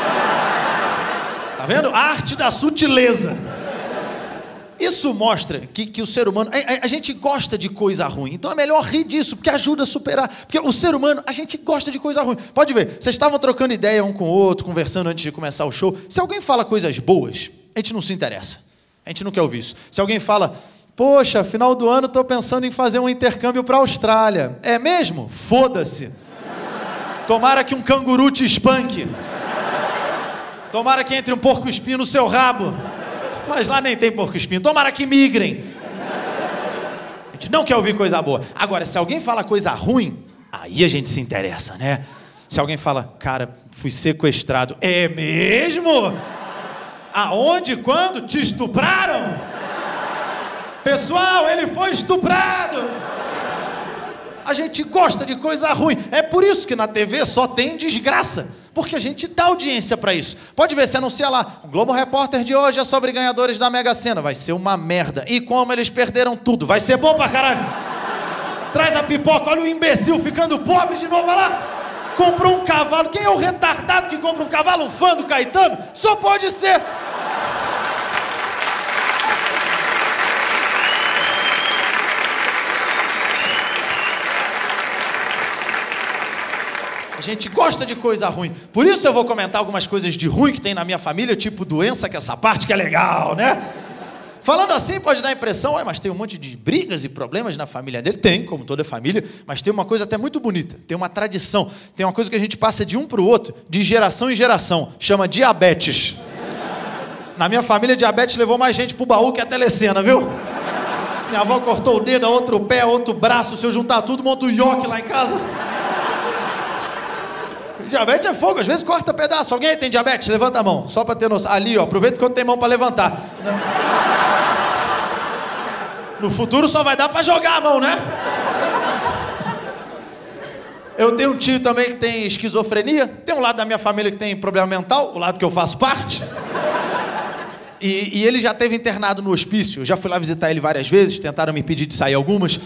[SPEAKER 3] Tá vendo? Arte da sutileza. Isso mostra que o ser humano... A gente gosta de coisa ruim. Então é melhor rir disso, porque ajuda a superar. Porque o ser humano, a gente gosta de coisa ruim. Pode ver, vocês estavam trocando ideia um com o outro, conversando antes de começar o show. Se alguém fala coisas boas, a gente não se interessa. A gente não quer ouvir isso. Se alguém fala, poxa, final do ano estou pensando em fazer um intercâmbio para a Austrália. É mesmo? Foda-se. Tomara que um canguru te espanque. Tomara que entre um porco-espinho no seu rabo. Mas lá nem tem porco-espinho. Tomara que migrem. A gente não quer ouvir coisa boa. Agora, se alguém fala coisa ruim, aí a gente se interessa, né? Se alguém fala, cara, fui sequestrado. É mesmo? Aonde? Quando? Te estupraram? Pessoal, ele foi estuprado. A gente gosta de coisa ruim. É por isso que na TV só tem desgraça. Porque a gente dá audiência pra isso. Pode ver, se anuncia lá, o Globo Repórter de hoje é sobre ganhadores da Mega Sena. Vai ser uma merda. E como eles perderam tudo. Vai ser bom pra caralho. Traz a pipoca, olha o imbecil ficando pobre de novo, olha lá. Comprou um cavalo. Quem é o retardado que compra um cavalo? Um fã do Caetano? Só pode ser. A gente gosta de coisa ruim. Por isso eu vou comentar algumas coisas de ruim que tem na minha família, tipo doença, que essa parte que é legal, né? Falando assim pode dar a impressão, mas tem um monte de brigas e problemas na família dele. Tem, como toda família, mas tem uma coisa até muito bonita. Tem uma tradição, tem uma coisa que a gente passa de um para o outro, de geração em geração. Chama diabetes. Na minha família, diabetes levou mais gente pro baú que a telecena, viu? Minha avó cortou o dedo, outro pé, outro braço. Se eu juntar tudo, monto um ioque lá em casa. Diabetes é fogo, às vezes corta pedaço. Alguém aí tem diabetes? Levanta a mão, só pra ter noção. Ali, ó, aproveita quando tem mão pra levantar. No futuro só vai dar pra jogar a mão, né? Eu tenho um tio também que tem esquizofrenia. Tem um lado da minha família que tem problema mental, o lado que eu faço parte. E ele já esteve internado no hospício. Eu já fui lá visitar ele várias vezes, tentaram me impedir de sair algumas.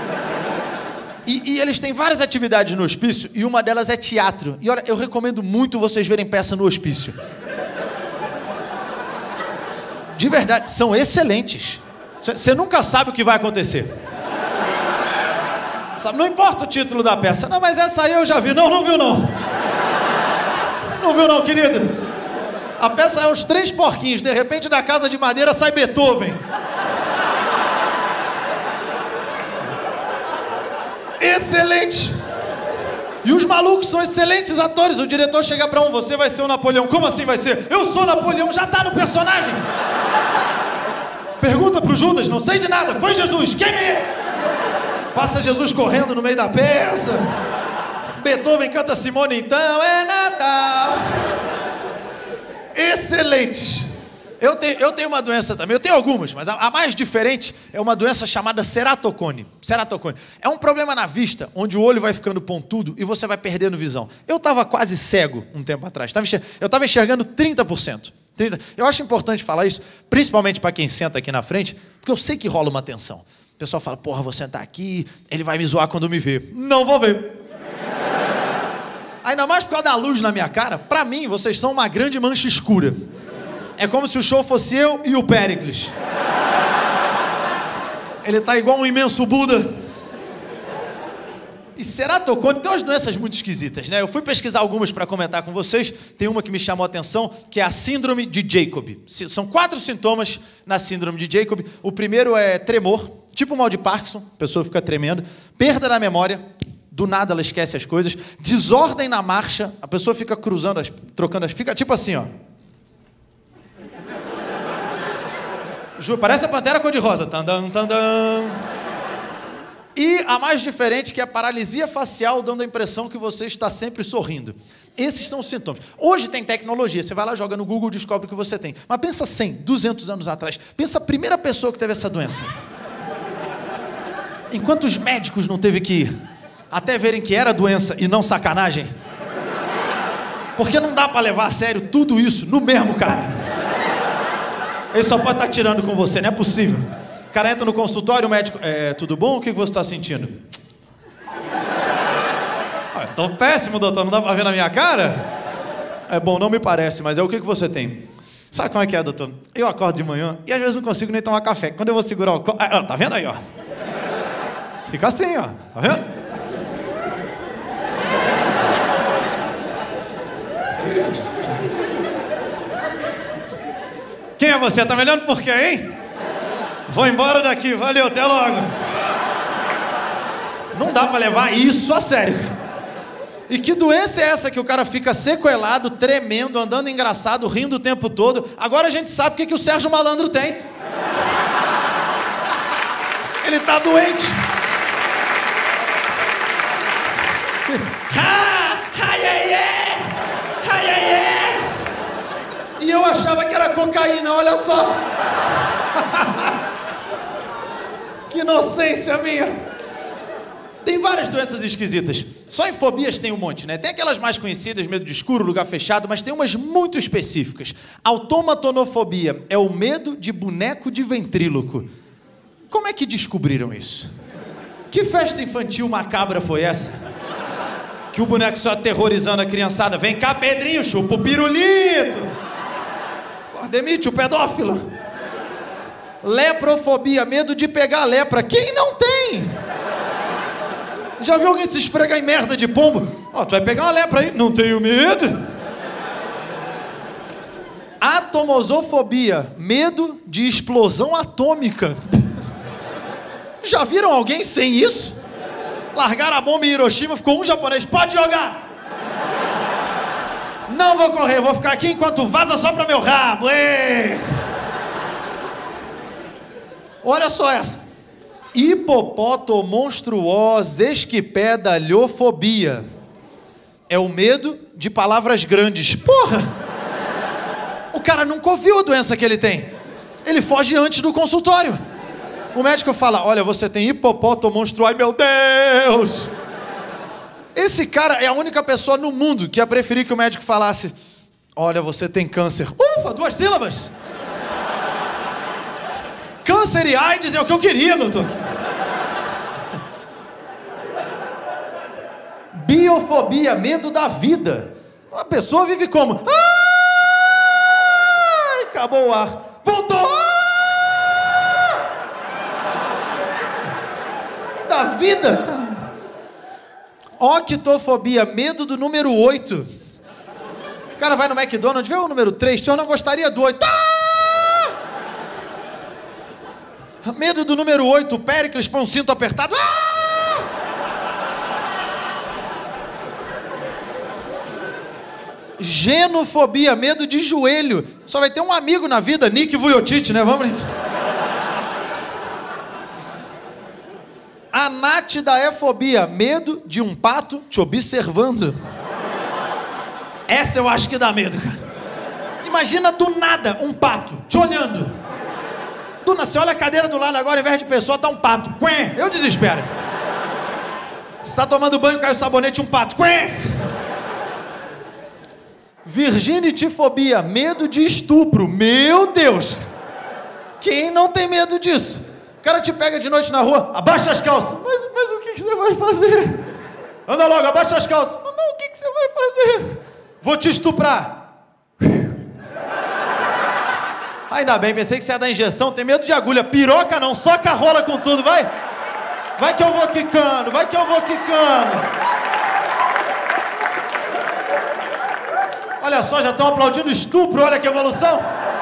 [SPEAKER 3] E eles têm várias atividades no hospício, e uma delas é teatro. E olha, eu recomendo muito vocês verem peça no hospício. De verdade, são excelentes. Você nunca sabe o que vai acontecer. Sabe, não importa o título da peça. Não, mas essa aí eu já vi. Não, não viu não. Não viu não, querido. A peça é Os Três Porquinhos. De repente, da casa de madeira sai Beethoven. Excelente! E os malucos são excelentes atores. O diretor chega pra um, você vai ser o Napoleão. Como assim vai ser? Eu sou Napoleão, já tá no personagem. Pergunta pro Judas, não sei de nada. Foi Jesus, quem me... Passa Jesus correndo no meio da peça. Beethoven canta Simone, então é Natal. Excelentes! Eu tenho uma doença também, eu tenho algumas, mas a mais diferente é uma doença chamada ceratocone. Ceratocone. É um problema na vista, onde o olho vai ficando pontudo e você vai perdendo visão. Eu estava quase cego um tempo atrás, eu estava enxergando 30%. Eu acho importante falar isso, principalmente para quem senta aqui na frente, porque eu sei que rola uma tensão. O pessoal fala, porra, vou sentar aqui, ele vai me zoar quando me ver. Não vou ver. Ainda mais por causa da luz na minha cara, para mim, vocês são uma grande mancha escura. É como se o show fosse eu e o Péricles. Ele tá igual um imenso Buda. E ceratocone tem umas doenças muito esquisitas, né? Eu fui pesquisar algumas para comentar com vocês. Tem uma que me chamou a atenção, que é a síndrome de Jacob. São 4 sintomas na síndrome de Jacob. O primeiro é tremor, tipo mal de Parkinson, a pessoa fica tremendo. Perda da memória, do nada ela esquece as coisas. Desordem na marcha, a pessoa fica cruzando, trocando fica tipo assim, ó. Juro, parece a Pantera Cor-de-Rosa. Tandam, tandam. E a mais diferente, que é a paralisia facial, dando a impressão que você está sempre sorrindo. Esses são os sintomas. Hoje tem tecnologia, você vai lá, joga no Google e descobre o que você tem. Mas pensa 100, 200 anos atrás. Pensa a primeira pessoa que teve essa doença. Enquanto os médicos não teve que ir, até verem que era doença e não sacanagem. Porque não dá para levar a sério tudo isso no mesmo cara. Ele só pode estar tirando com você, não é possível. O cara entra no consultório, o médico... tudo bom? O que você está sentindo? Tô péssimo, doutor. Não dá pra ver na minha cara? É bom, não me parece, mas é o que você tem. Sabe como é que é, doutor? Eu acordo de manhã e às vezes não consigo nem tomar café. Quando eu vou segurar o copo... tá vendo aí, ó? Fica assim, ó. Tá vendo? Quem é você? Tá me olhando por quê, hein? Vou embora daqui. Valeu, até logo. Não dá pra levar isso a sério. E que doença é essa que o cara fica sequelado, tremendo, andando engraçado, rindo o tempo todo? Agora a gente sabe o que o Sérgio Malandro tem. Ele tá doente. E eu achava que era cocaína, olha só. Que inocência minha. Tem várias doenças esquisitas. Só em fobias tem um monte, né? Tem aquelas mais conhecidas, medo de escuro, lugar fechado, mas tem umas muito específicas. Automatonofobia é o medo de boneco de ventríloco. Como é que descobriram isso? Que festa infantil macabra foi essa? Que o boneco só aterrorizando a criançada. Vem cá, Pedrinho, chupa o pirulito. Demite o pedófilo. Leprofobia, medo de pegar lepra. Quem não tem? Já viu alguém se esfregar em merda de pombo? Ó, tu vai pegar uma lepra aí. Não tenho medo. Atomosofobia, medo de explosão atômica. Já viram alguém sem isso? Largaram a bomba em Hiroshima, ficou um japonês. Pode jogar! Não vou correr, vou ficar aqui enquanto vaza só pra meu rabo. Ei! Olha só essa. Hipopotomonstruosesquipedaliofobia. É o medo de palavras grandes. Porra! O cara nunca ouviu a doença que ele tem. Ele foge antes do consultório. O médico fala, olha, você tem hipopotomonstruo... Ai, meu Deus! Esse cara é a única pessoa no mundo que ia preferir que o médico falasse, olha, você tem câncer. Ufa, 2 sílabas! Câncer e AIDS é o que eu queria, doutor. Biofobia, medo da vida. Uma pessoa vive como? Ai, acabou o ar. Voltou! Da vida. Octofobia, medo do número 8. O cara vai no McDonald's, vê o número 3, o senhor não gostaria do 8. Medo do número 8, o Péricles põe um cinto apertado. Genofobia, medo de joelho. Só vai ter um amigo na vida, Nick Vujicic, né? Vamos brincar. Anatidaefobia, medo de um pato te observando. Essa eu acho que dá medo, cara. Imagina do nada um pato te olhando. Você olha a cadeira do lado agora, ao invés de pessoa, tá um pato. Quém! Eu desespero. Você tá tomando banho, cai o sabonete, um pato. Quém! Virginitifobia, medo de estupro. Meu Deus! Quem não tem medo disso? O cara te pega de noite na rua, abaixa as calças. Mas o que você vai fazer? Anda logo, abaixa as calças. Não, o que você vai fazer? Vou te estuprar. Ainda bem, pensei que você ia dar injeção, tem medo de agulha. Piroca não, soca a rola com tudo, vai. Vai que eu vou quicando, vai que eu vou quicando. Olha só, já estão aplaudindo estupro, olha que evolução.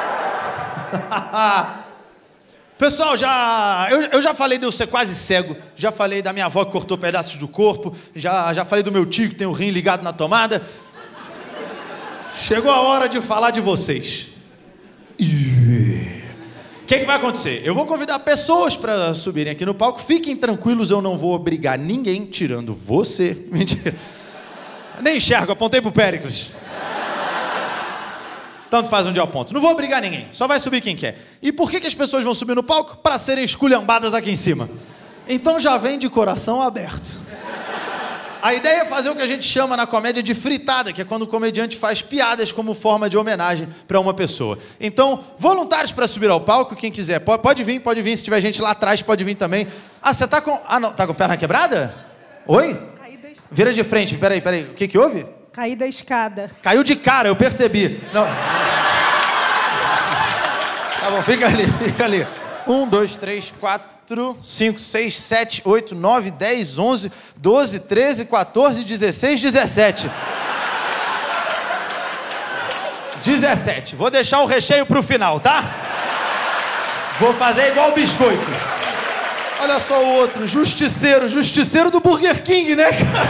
[SPEAKER 3] Pessoal, eu já falei de eu ser quase cego, já falei da minha avó que cortou pedaços do corpo, já falei do meu tio que tem o rim ligado na tomada. Chegou a hora de falar de vocês. O que vai acontecer? Eu vou convidar pessoas para subirem aqui no palco. Fiquem tranquilos, eu não vou obrigar ninguém, tirando você. Mentira. Nem enxergo, apontei pro Péricles. Tanto faz onde eu aponto. Não vou obrigar ninguém, só vai subir quem quer. E por que as pessoas vão subir no palco? Para serem esculhambadas aqui em cima. Então já vem de coração aberto. A ideia é fazer o que a gente chama na comédia de fritada, que é quando o comediante faz piadas como forma de homenagem para uma pessoa. Então, voluntários para subir ao palco, quem quiser, pode vir. Se tiver gente lá atrás, pode vir também. Ah, você tá com... Ah, não, tá com a perna quebrada? Oi?
[SPEAKER 2] Caí da escada.
[SPEAKER 3] Vira de frente, peraí. O que houve?
[SPEAKER 4] Caí da escada.
[SPEAKER 3] Caiu de cara, eu percebi. Não. Tá bom, fica ali. 1, 2, 3, 4, 5, 6, 7, 8, 9, 10, 11, 12, 13, 14, 16, 17. 17. Vou deixar o recheio pro final, tá? Vou fazer igual o biscoito. Olha só o outro, justiceiro do Burger King, né, cara?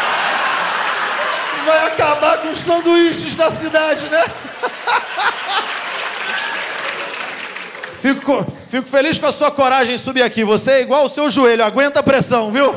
[SPEAKER 3] Vai acabar com os sanduíches da cidade, né? Fico feliz com a sua coragem em subir aqui. Você é igual o seu joelho, aguenta a pressão, viu?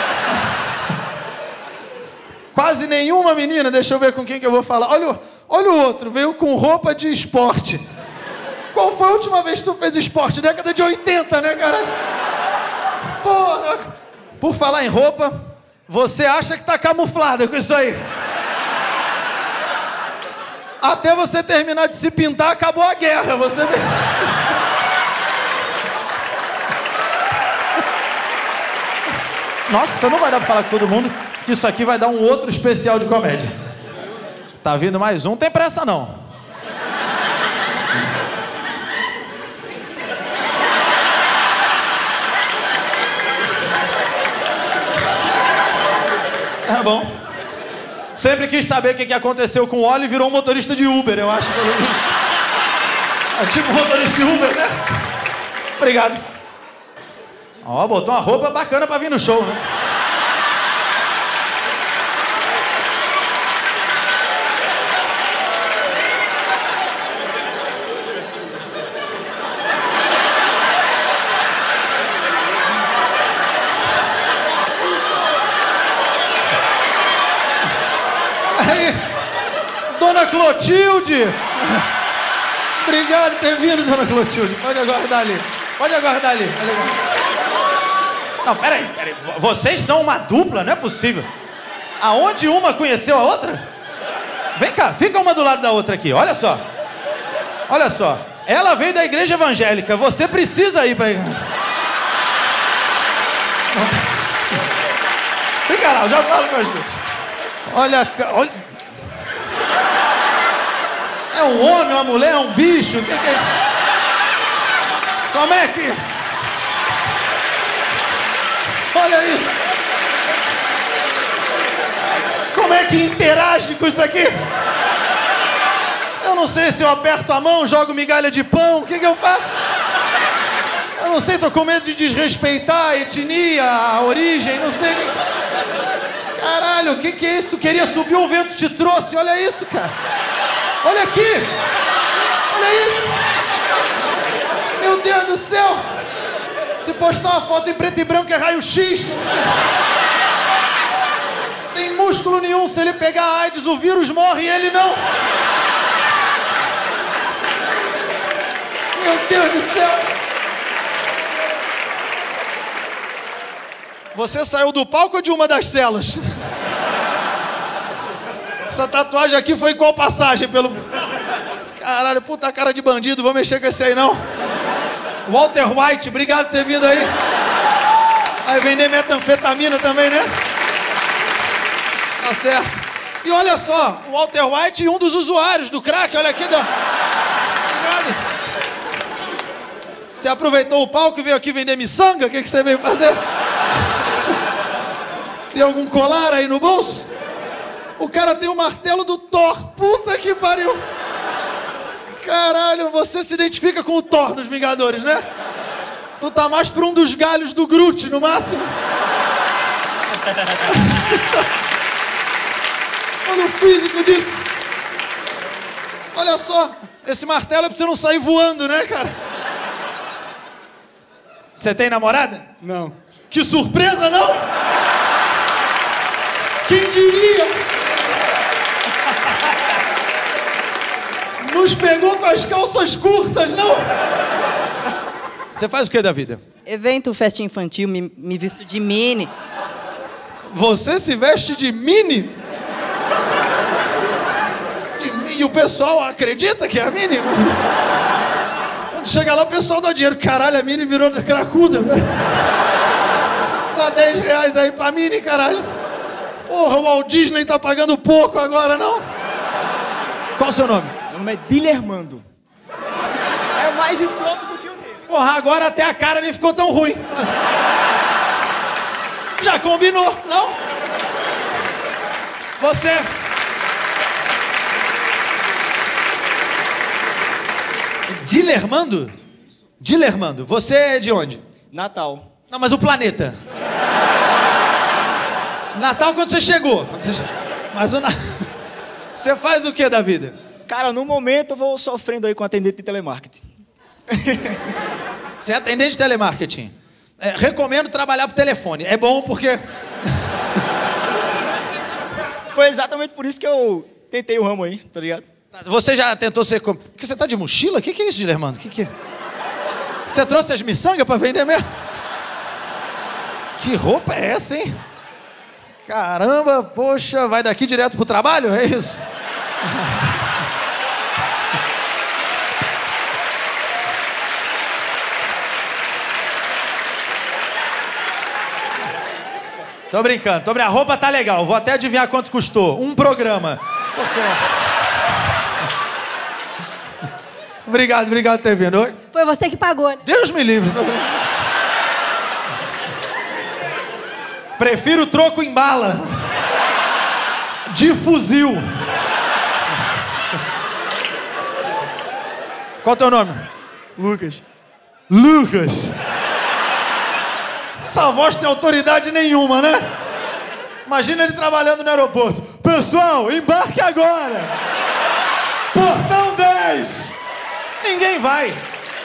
[SPEAKER 3] Quase nenhuma menina, deixa eu ver com quem que eu vou falar. Olha o outro, veio com roupa de esporte. Qual foi a última vez que tu fez esporte? Década de 80, né, cara? Porra! Por falar em roupa, você acha que tá camuflada com isso aí? Até você terminar de se pintar, acabou a guerra, você vê. Nossa, não vai dar pra falar com todo mundo que isso aqui vai dar um outro especial de comédia. Tá vindo mais um, não tem pressa não. Tá bom. Sempre quis saber o que aconteceu com o Oli e virou um motorista de Uber, eu acho. É tipo motorista de Uber, né? Obrigado. Ó, botou uma roupa bacana pra vir no show, né? Aí, Dona Clotilde! Obrigado por ter vindo, Dona Clotilde. Pode aguardar ali. Não, peraí. Vocês são uma dupla, não é possível. Aonde uma conheceu a outra? Vem cá, fica uma do lado da outra aqui, olha só. Ela veio da igreja evangélica, você precisa ir pra igreja. Fica lá, eu já falo com as duas. Olha. É um homem, uma mulher, um bicho? O que é? Como é que... Olha isso. Como é que interage com isso aqui? Eu não sei se eu aperto a mão, jogo migalha de pão, o que eu faço? Eu não sei, tô com medo de desrespeitar a etnia, a origem, não sei. Caralho, o que é isso? Tu queria subir, o vento te trouxe, olha isso, cara. Olha aqui. Olha isso. Meu Deus do céu. Se postar uma foto em preto e branco é raio-x. Tem músculo nenhum. Se ele pegar a AIDS, o vírus morre e ele não. Meu Deus do céu. Você saiu do palco ou de uma das celas? Essa tatuagem aqui foi qual passagem pelo... Caralho, puta cara de bandido, vou mexer com esse aí não. Walter White, obrigado por ter vindo aí. Vai vender metanfetamina também, né? Tá certo. E olha só, o Walter White e um dos usuários do crack, olha aqui. Obrigado. Você aproveitou o palco e veio aqui vender miçanga? O que você veio fazer? Tem algum colar aí no bolso? O cara tem o martelo do Thor. Puta que pariu. Caralho, você se identifica com o Thor nos Vingadores, né? Tu tá mais por um dos galhos do Groot, no máximo. Olha o físico disso. Olha só, esse martelo é pra você não sair voando, né, cara? Você tem namorada?
[SPEAKER 5] Não.
[SPEAKER 3] Que surpresa, não? Quem diria? Nos pegou com as calças curtas, não? Você faz o que da vida?
[SPEAKER 6] Evento, festa infantil, me visto de mini.
[SPEAKER 3] Você se veste de mini? E o pessoal acredita que é a mini? Quando chega lá, o pessoal dá dinheiro. Caralho, a mini virou cracuda. Dá 10 reais aí pra mini, caralho. Porra, o Walt Disney tá pagando pouco agora, não? Qual o seu nome?
[SPEAKER 4] Meu nome é Dilermando. É mais escroto do que o dele.
[SPEAKER 3] Porra, agora até a cara nem ficou tão ruim. Já combinou, não? Você... Dilermando? Dilermando, você é de onde?
[SPEAKER 4] Natal.
[SPEAKER 3] Não, mas o planeta. Natal quando você chegou. Mas você faz o que da vida?
[SPEAKER 4] Cara, no momento eu vou sofrendo aí com atendente de telemarketing.
[SPEAKER 3] Você é atendente de telemarketing. Recomendo trabalhar por telefone. É bom porque...
[SPEAKER 4] Foi exatamente por isso que eu tentei o ramo aí, tá ligado?
[SPEAKER 3] Você já tentou ser... Porque você tá de mochila? O que é isso, Dilermando? Que é? Você trouxe as miçangas pra vender mesmo? Que roupa é essa, hein? Caramba, poxa, vai daqui direto pro trabalho? É isso? Tô brincando, a roupa tá legal. Vou até adivinhar quanto custou. Um programa. Obrigado por ter vindo. Oi?
[SPEAKER 5] Foi você que pagou, né?
[SPEAKER 3] Deus me livre. Prefiro troco em bala. De fuzil. Qual é o teu nome?
[SPEAKER 4] Lucas.
[SPEAKER 3] Lucas. Essa voz tem autoridade nenhuma, né? Imagina ele trabalhando no aeroporto. Pessoal, embarque agora. Portão 10. Ninguém vai.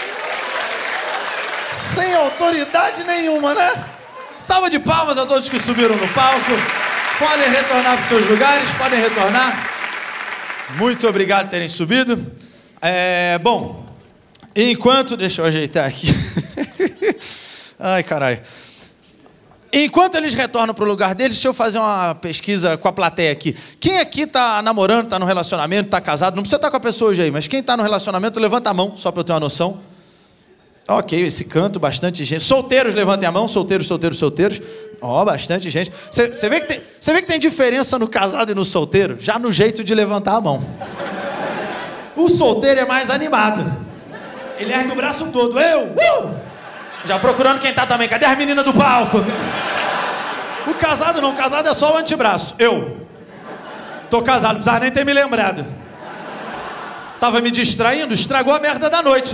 [SPEAKER 3] Sem autoridade nenhuma, né? Salva de palmas a todos que subiram no palco. Podem retornar para os seus lugares, podem retornar. Muito obrigado por terem subido. Bom, enquanto... Deixa eu ajeitar aqui. Ai, caralho. Enquanto eles retornam para o lugar deles, deixa eu fazer uma pesquisa com a plateia aqui. Quem aqui tá namorando, tá no relacionamento, tá casado? Não precisa estar com a pessoa hoje aí, mas quem tá no relacionamento, levanta a mão, só para eu ter uma noção. Ok, esse canto, bastante gente. Solteiros, levantem a mão. Solteiros. Ó, bastante gente. Você vê que tem diferença no casado e no solteiro? Já no jeito de levantar a mão. O solteiro é mais animado. Ele ergue o braço todo. Já procurando quem tá também. Cadê as meninas do palco? O casado não. O casado é só o antebraço. Tô casado, não precisava nem ter me lembrado. Tava me distraindo, estragou a merda da noite.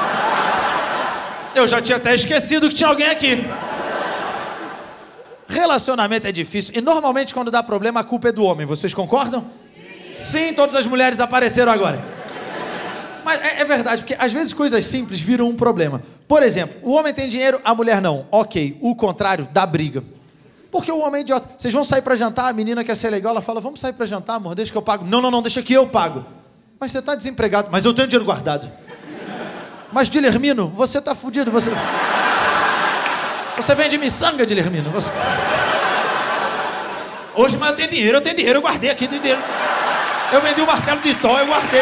[SPEAKER 3] Eu já tinha até esquecido que tinha alguém aqui. Relacionamento é difícil. E normalmente quando dá problema a culpa é do homem. Vocês concordam? Sim, todas as mulheres apareceram agora. Mas é verdade, porque às vezes coisas simples viram um problema. Por exemplo, o homem tem dinheiro, a mulher não. Ok, o contrário dá briga. Porque o homem é idiota. Vocês vão sair pra jantar, a menina quer ser legal, ela fala, vamos sair pra jantar, amor, deixa que eu pago. Não, deixa que eu pago. Mas você tá desempregado. Mas eu tenho dinheiro guardado. Mas, Dilermino, você tá fudido, você vende miçanga, Dilermino. Hoje, mas eu tenho dinheiro, eu guardei aqui, tenho dinheiro. Eu vendi o martelo de Thor, eu guardei.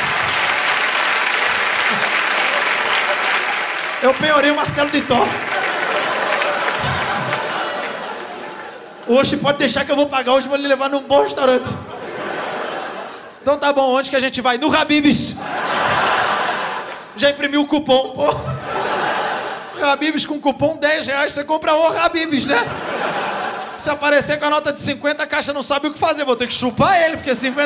[SPEAKER 3] Eu penhorei o martelo de Thor. Hoje pode deixar que eu vou pagar, hoje vou lhe levar num bom restaurante. Então tá bom, onde que a gente vai? No Habib's. Já imprimiu o cupom, pô. Habib's com cupom R$10, você compra o Habib's, né? Se aparecer com a nota de 50, a caixa não sabe o que fazer. Vou ter que chupar ele, porque R$50.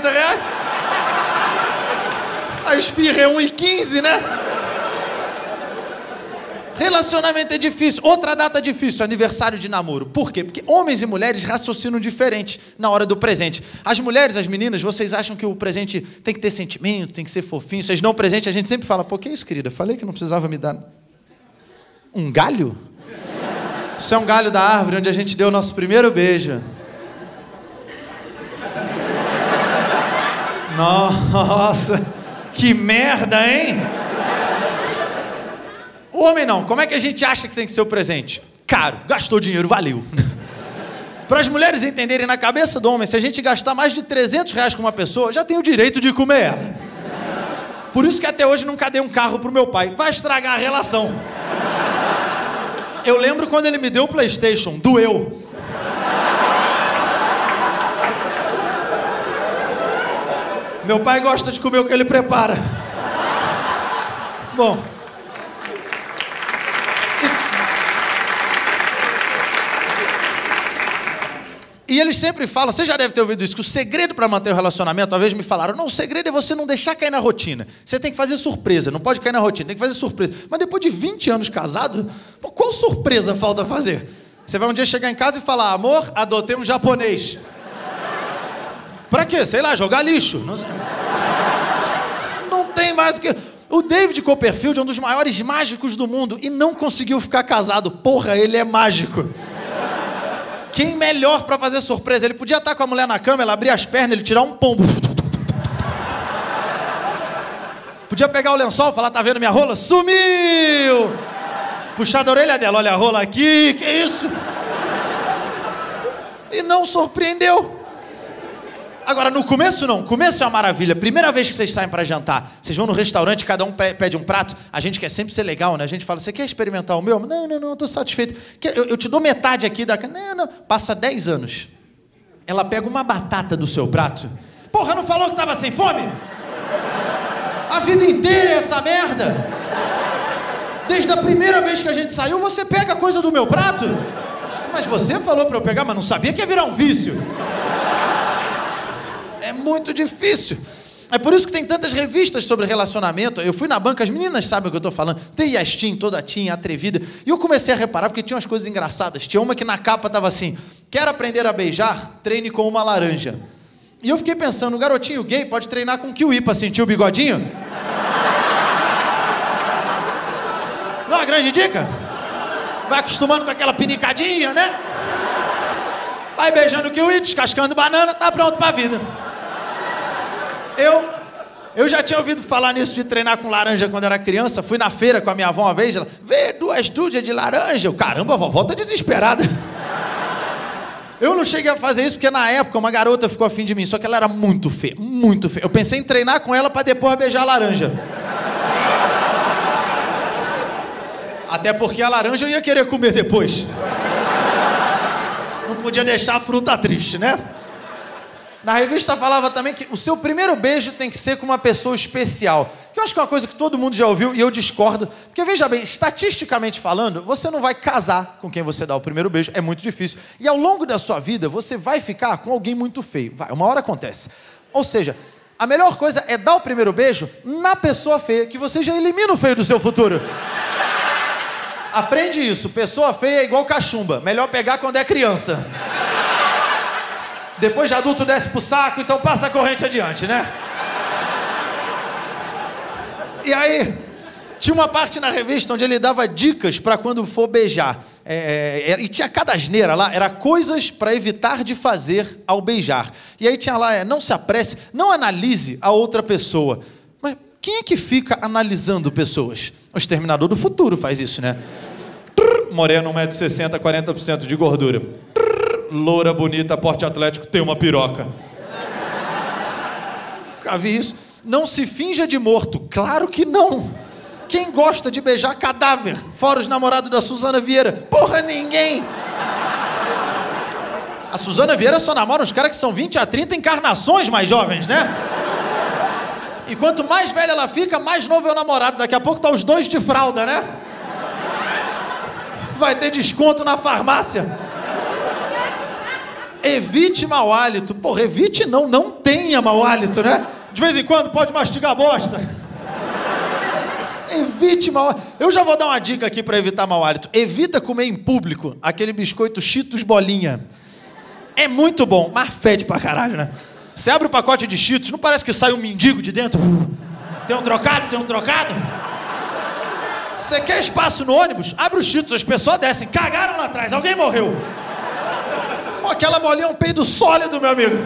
[SPEAKER 3] A esfirra é 1,15, né? Relacionamento é difícil. Outra data difícil, aniversário de namoro. Por quê? Porque homens e mulheres raciocinam diferente na hora do presente. As mulheres, as meninas, vocês acham que o presente tem que ter sentimento, tem que ser fofinho. Vocês dão presente, a gente sempre fala, pô, que isso, querida? Falei que não precisava me dar... Um galho? Isso é um galho da árvore onde a gente deu o nosso primeiro beijo. Nossa, que merda, hein? O homem não. Como é que a gente acha que tem que ser o presente? Caro. Gastou dinheiro, valeu. Para as mulheres entenderem na cabeça do homem, se a gente gastar mais de R$300 com uma pessoa, já tem o direito de comer ela. Por isso que até hoje nunca dei um carro pro meu pai. Vai estragar a relação. Eu lembro quando ele me deu o PlayStation. Doeu. Meu pai gosta de comer o que ele prepara. Bom. E eles sempre falam, você já deve ter ouvido isso, que o segredo para manter o relacionamento, às vezes me falaram, não, o segredo é você não deixar cair na rotina. Você tem que fazer surpresa, não pode cair na rotina, tem que fazer surpresa. Mas depois de 20 anos casado, qual surpresa falta fazer? Você vai um dia chegar em casa e falar, amor, adotei um japonês. Pra quê? Sei lá, jogar lixo. Não tem mais o que... O David Copperfield é um dos maiores mágicos do mundo e não conseguiu ficar casado. Porra, ele é mágico. Quem melhor pra fazer surpresa? Ele podia estar com a mulher na cama, ela abrir as pernas, ele tirar um pombo. Podia pegar o lençol e falar, tá vendo minha rola? Sumiu! Puxar da orelha dela, olha a rola aqui, que isso? E não surpreendeu. Agora, no começo não, o começo é uma maravilha. Primeira vez que vocês saem pra jantar, vocês vão no restaurante, cada um pede um prato, a gente quer sempre ser legal, né? A gente fala, você quer experimentar o meu? Não, eu tô satisfeito. Eu te dou metade aqui da... Não. Passa 10 anos. Ela pega uma batata do seu prato. Porra, não falou que tava sem fome? A vida inteira é essa merda. Desde a primeira vez que a gente saiu, você pega coisa do meu prato? Mas você falou pra eu pegar, mas não sabia que ia virar um vício. É muito difícil. É por isso que tem tantas revistas sobre relacionamento. Eu fui na banca, as meninas sabem o que eu tô falando. Tem Yastin, toda tinha, atrevida. E eu comecei a reparar, porque tinha umas coisas engraçadas. Tinha uma que na capa tava assim, quer aprender a beijar? Treine com uma laranja. E eu fiquei pensando, o garotinho gay pode treinar com kiwi pra sentir o bigodinho? Não é uma grande dica? Vai acostumando com aquela pinicadinha, né? Vai beijando kiwi, descascando banana, tá pronto pra vida. Eu já tinha ouvido falar nisso de treinar com laranja quando era criança. Fui na feira com a minha avó uma vez, ela, vê 2 dúzias de laranja. Eu, caramba, a vovó tá desesperada. Eu não cheguei a fazer isso porque na época uma garota ficou afim de mim, só que ela era muito feia, muito feia. Eu pensei em treinar com ela pra depois beijar a laranja. Até porque a laranja eu ia querer comer depois. Não podia deixar a fruta triste, né? Na revista falava também que o seu primeiro beijo tem que ser com uma pessoa especial. Que eu acho que é uma coisa que todo mundo já ouviu e eu discordo. Porque, veja bem, estatisticamente falando, você não vai casar com quem você dá o primeiro beijo. É muito difícil. E ao longo da sua vida, você vai ficar com alguém muito feio. Vai, uma hora acontece. Ou seja, a melhor coisa é dar o primeiro beijo na pessoa feia, que você já elimina o feio do seu futuro. Aprende isso. Pessoa feia é igual cachumba. Melhor pegar quando é criança. Depois de adulto desce pro saco, então passa a corrente adiante, né? E aí, tinha uma parte na revista onde ele dava dicas pra quando for beijar. E tinha cada asneira lá, era coisas pra evitar de fazer ao beijar. E aí tinha lá, não se apresse, não analise a outra pessoa. Mas quem é que fica analisando pessoas? O Exterminador do Futuro faz isso, né? Moreno, 1,60 m, 40% de gordura. Loura, bonita, porte atlético, tem uma piroca. Nunca vi isso. Não se finja de morto. Claro que não. Quem gosta de beijar cadáver? Fora os namorados da Suzana Vieira. Porra, ninguém. A Suzana Vieira só namora uns caras que são 20 a 30 encarnações mais jovens, né? E quanto mais velha ela fica, mais novo é o namorado. Daqui a pouco tá os dois de fralda, né? Vai ter desconto na farmácia. Evite mau hálito. Porra, evite não tenha mau hálito, né? De vez em quando pode mastigar bosta. Evite mau hálito. Eu já vou dar uma dica aqui pra evitar mau hálito. Evita comer em público aquele biscoito Cheetos bolinha. É muito bom, mas fede pra caralho, né? Você abre o pacote de Cheetos, não parece que sai um mendigo de dentro? Tem um trocado? Tem um trocado? Você quer espaço no ônibus? Abre os Cheetos, as pessoas descem. Cagaram lá atrás, alguém morreu. Pô, aquela bolinha é um peido sólido, meu amigo.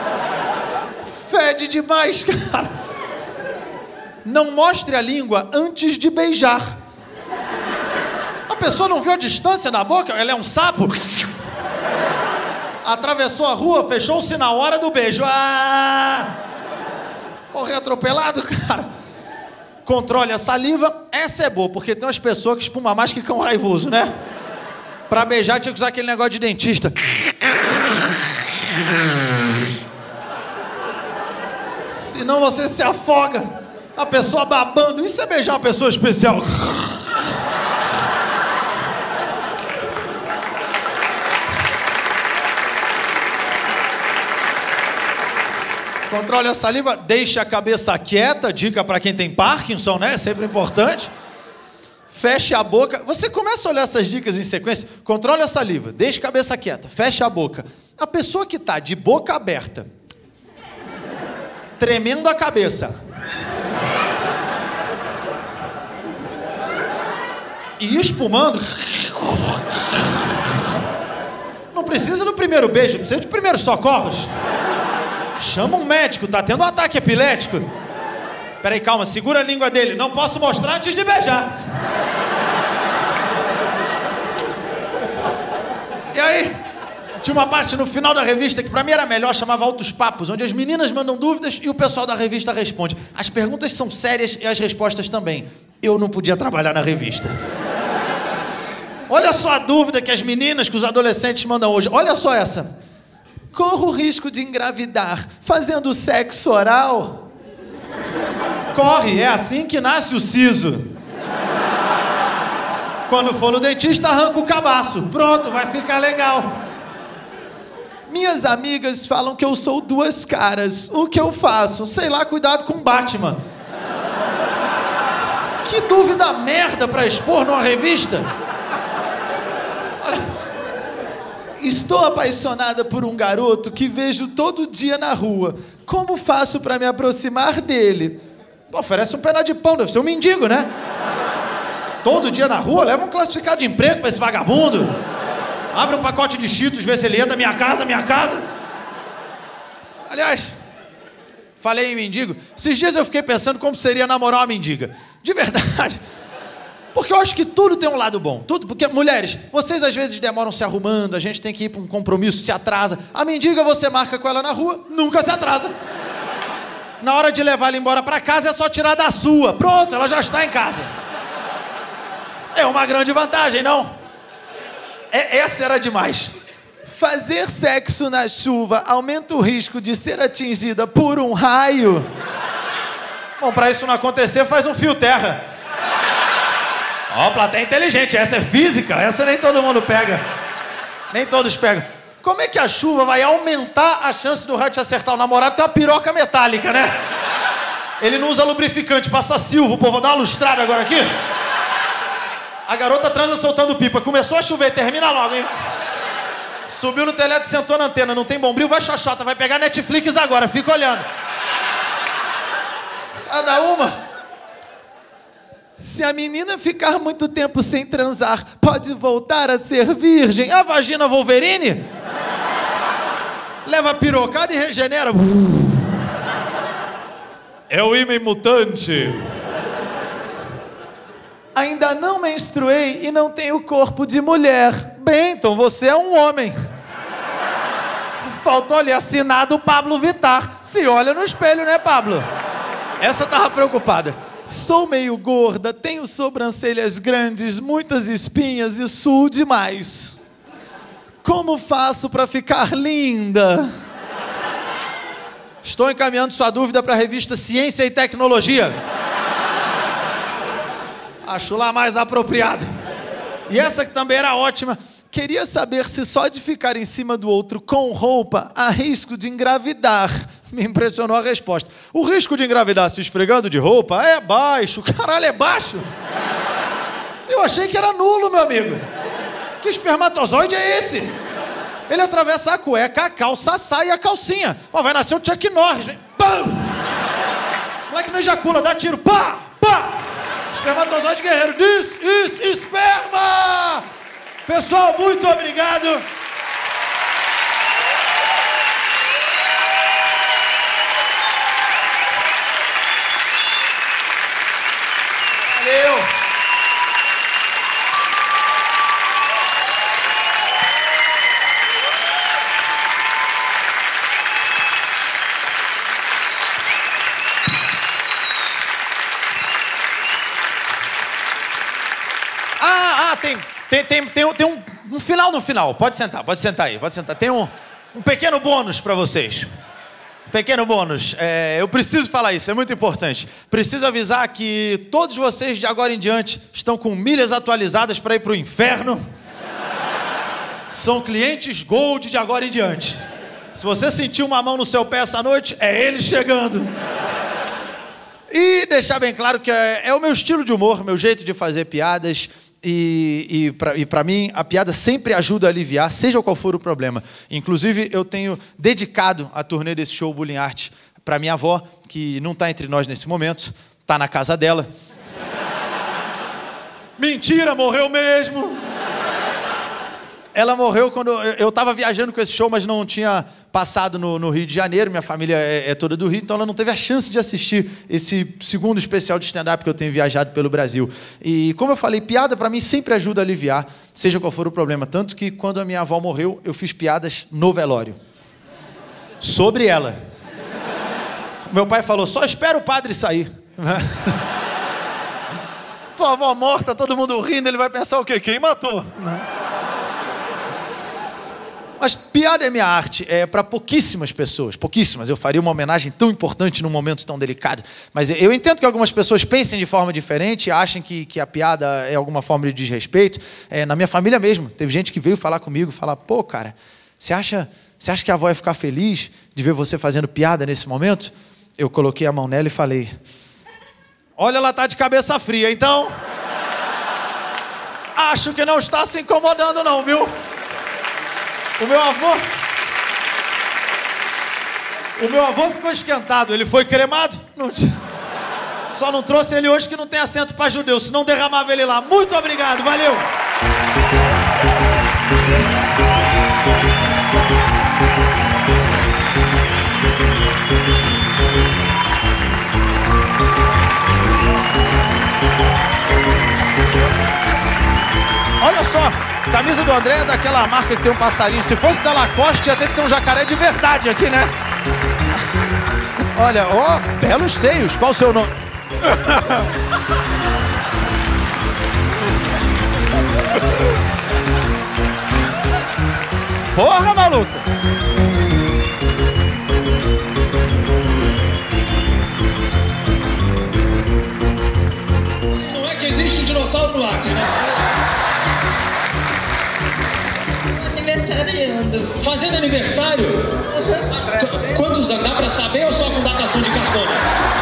[SPEAKER 3] Fede demais, cara. Não mostre a língua antes de beijar. A pessoa não viu a distância na boca? Ela é um sapo? Atravessou a rua, fechou-se na hora do beijo. Ah! Morreu atropelado, cara. Controle a saliva. Essa é boa, porque tem umas pessoas que espumam mais que cão raivoso, né? Pra beijar tinha que usar aquele negócio de dentista. senão você se afoga. A pessoa babando. Isso é beijar uma pessoa especial. Controle a saliva, deixe a cabeça quieta, dica para quem tem Parkinson, né? É sempre importante. Feche a boca. Você começa a olhar essas dicas em sequência. Controle a saliva, deixe a cabeça quieta, feche a boca. A pessoa que está de boca aberta, tremendo a cabeça, e espumando, não precisa do primeiro beijo, precisa de primeiros socorros. Chama um médico, tá tendo um ataque epilético. Peraí, calma, segura a língua dele. Não posso mostrar antes de beijar. E aí, tinha uma parte no final da revista que pra mim era melhor, chamava Altos Papos, onde as meninas mandam dúvidas e o pessoal da revista responde. As perguntas são sérias e as respostas também. Eu não podia trabalhar na revista. Olha só a dúvida que as meninas, que os adolescentes mandam hoje. Olha só essa. Corro o risco de engravidar fazendo sexo oral? Corre, é assim que nasce o siso. Quando for no dentista, arranca o cabaço. Pronto, vai ficar legal. Minhas amigas falam que eu sou duas caras. O que eu faço? Sei lá, cuidado com Batman. Que dúvida merda pra expor numa revista. Olha... Estou apaixonada por um garoto que vejo todo dia na rua. Como faço para me aproximar dele? Pô, oferece um pedaço de pão, deve ser um mendigo, né? Todo dia na rua, leva um classificado de emprego para esse vagabundo. Abre um pacote de Cheetos, vê se ele entra, minha casa, minha casa. Aliás, falei em mendigo. Esses dias eu fiquei pensando como seria namorar uma mendiga. De verdade. Porque eu acho que tudo tem um lado bom. Tudo, porque, mulheres, vocês às vezes demoram se arrumando, a gente tem que ir para um compromisso, se atrasa. A mendiga você marca com ela na rua, nunca se atrasa. Na hora de levar ela embora para casa é só tirar da sua. Pronto, ela já está em casa. É uma grande vantagem, não? Essa era demais. Fazer sexo na chuva aumenta o risco de ser atingida por um raio? Bom, para isso não acontecer, faz um fio terra. Ó, plateia inteligente, essa é física, essa nem todo mundo pega. Nem todos pegam. Como é que a chuva vai aumentar a chance do raio te acertar o namorado? Tem uma piroca metálica, né? Ele não usa lubrificante, passa silvo. Pô, vou dar uma lustrada agora aqui. A garota transa soltando pipa. Começou a chover, termina logo, hein? Subiu no telhado e sentou na antena. Não tem bombril, vai xoxota, vai pegar Netflix agora, fica olhando. Cada uma... Se a menina ficar muito tempo sem transar, pode voltar a ser virgem? A vagina Wolverine? Leva a pirocada e regenera. É o ímã mutante. Ainda não menstruei e não tenho corpo de mulher. Bem, então você é um homem. Faltou ali assinado Pablo Vittar. Se olha no espelho, né, Pablo? Essa tava preocupada. Sou meio gorda, tenho sobrancelhas grandes, muitas espinhas e suo demais. Como faço para ficar linda? Estou encaminhando sua dúvida para a revista Ciência e Tecnologia. Acho lá mais apropriado. E essa que também era ótima. Queria saber se só de ficar em cima do outro com roupa há risco de engravidar. Me impressionou a resposta. O risco de engravidar se esfregando de roupa é baixo. Caralho, é baixo? Eu achei que era nulo, meu amigo. Que espermatozoide é esse? Ele atravessa a cueca, a calça, a saia e a calcinha. Pô, vai nascer o Chuck Norris, vem. Pam! O moleque não ejacula, dá tiro. Pá! Pá! Espermatozoide guerreiro. Isso, esperma! Pessoal, muito obrigado. Valeu. Tem um final no final. Pode sentar aí, pode sentar. Tem um pequeno bônus para vocês. Pequeno bônus, eu preciso falar isso, é muito importante. Preciso avisar que todos vocês de agora em diante estão com milhas atualizadas para ir para o inferno. São clientes Gold de agora em diante. Se você sentiu uma mão no seu pé essa noite, é ele chegando. E deixar bem claro que é o meu estilo de humor, meu jeito de fazer piadas. E para mim, a piada sempre ajuda a aliviar, seja qual for o problema. Inclusive, eu tenho dedicado a turnê desse show Bullying Art para minha avó, que não está entre nós nesse momento, está na casa dela. Mentira, morreu mesmo! Ela morreu quando eu estava viajando com esse show, mas não tinha passado no Rio de Janeiro. Minha família é toda do Rio, então ela não teve a chance de assistir esse segundo especial de stand-up que eu tenho viajado pelo Brasil. E como eu falei, piada para mim sempre ajuda a aliviar, seja qual for o problema. Tanto que quando a minha avó morreu, eu fiz piadas no velório. Sobre ela. Meu pai falou, só espera o padre sair. Tua avó morta, todo mundo rindo, ele vai pensar o quê? Quem matou? Mas piada é minha arte, é para pouquíssimas pessoas, pouquíssimas. Eu faria uma homenagem tão importante num momento tão delicado. Mas eu entendo que algumas pessoas pensem de forma diferente, achem que a piada é alguma forma de desrespeito. Na minha família mesmo, teve gente que veio falar comigo, falar, pô, cara, você acha que a avó ia ficar feliz de ver você fazendo piada nesse momento? Eu coloquei a mão nela e falei, olha, ela tá de cabeça fria, então acho que não está se incomodando não, viu? O meu avô ficou esquentado, ele foi cremado. Só não trouxe ele hoje que não tem assento para judeu, senão derramava ele lá. Muito obrigado, valeu! Olha só, camisa do André é daquela marca que tem um passarinho. Se fosse da Lacoste, ia ter que ter um jacaré de verdade aqui, né? Olha, ó, belos seios. Qual o seu nome? Porra, maluco!
[SPEAKER 5] Não é que existe um dinossauro no Acre, né?
[SPEAKER 7] Aniversariando.
[SPEAKER 5] Fazendo aniversário? Quantos anos? Dá pra saber ou só com datação de carbono?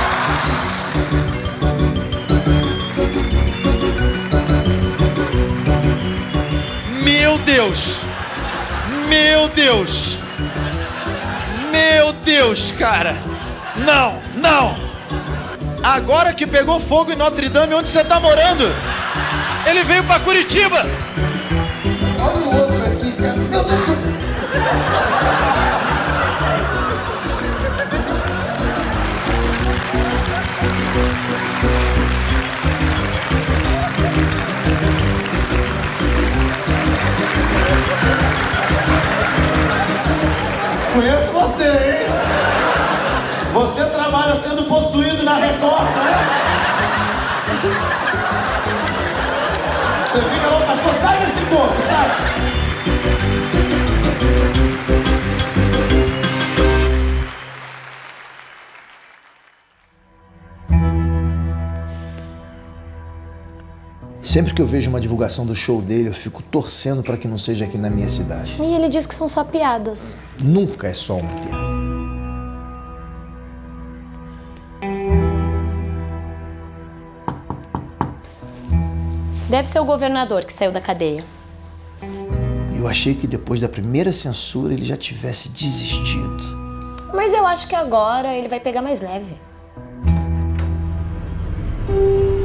[SPEAKER 3] Meu Deus! Meu Deus! Meu Deus, cara! Não, não! Agora que pegou fogo em Notre Dame, onde você tá morando? Ele veio pra Curitiba!
[SPEAKER 2] Olha o outro aqui, cara. Meu Deus.
[SPEAKER 5] Conheço você, hein? Você trabalha sendo possuído na Record, né? Você fica louco, mas sai desse corpo, sai!
[SPEAKER 8] Sempre que eu vejo uma divulgação do show dele, eu fico torcendo para que não seja aqui na minha cidade.
[SPEAKER 9] E ele diz que são só piadas.
[SPEAKER 8] Nunca é só uma piada.
[SPEAKER 9] Deve ser o governador que saiu da cadeia.
[SPEAKER 8] Eu achei que depois da primeira censura ele já tivesse desistido.
[SPEAKER 9] Mas eu acho que agora ele vai pegar mais leve.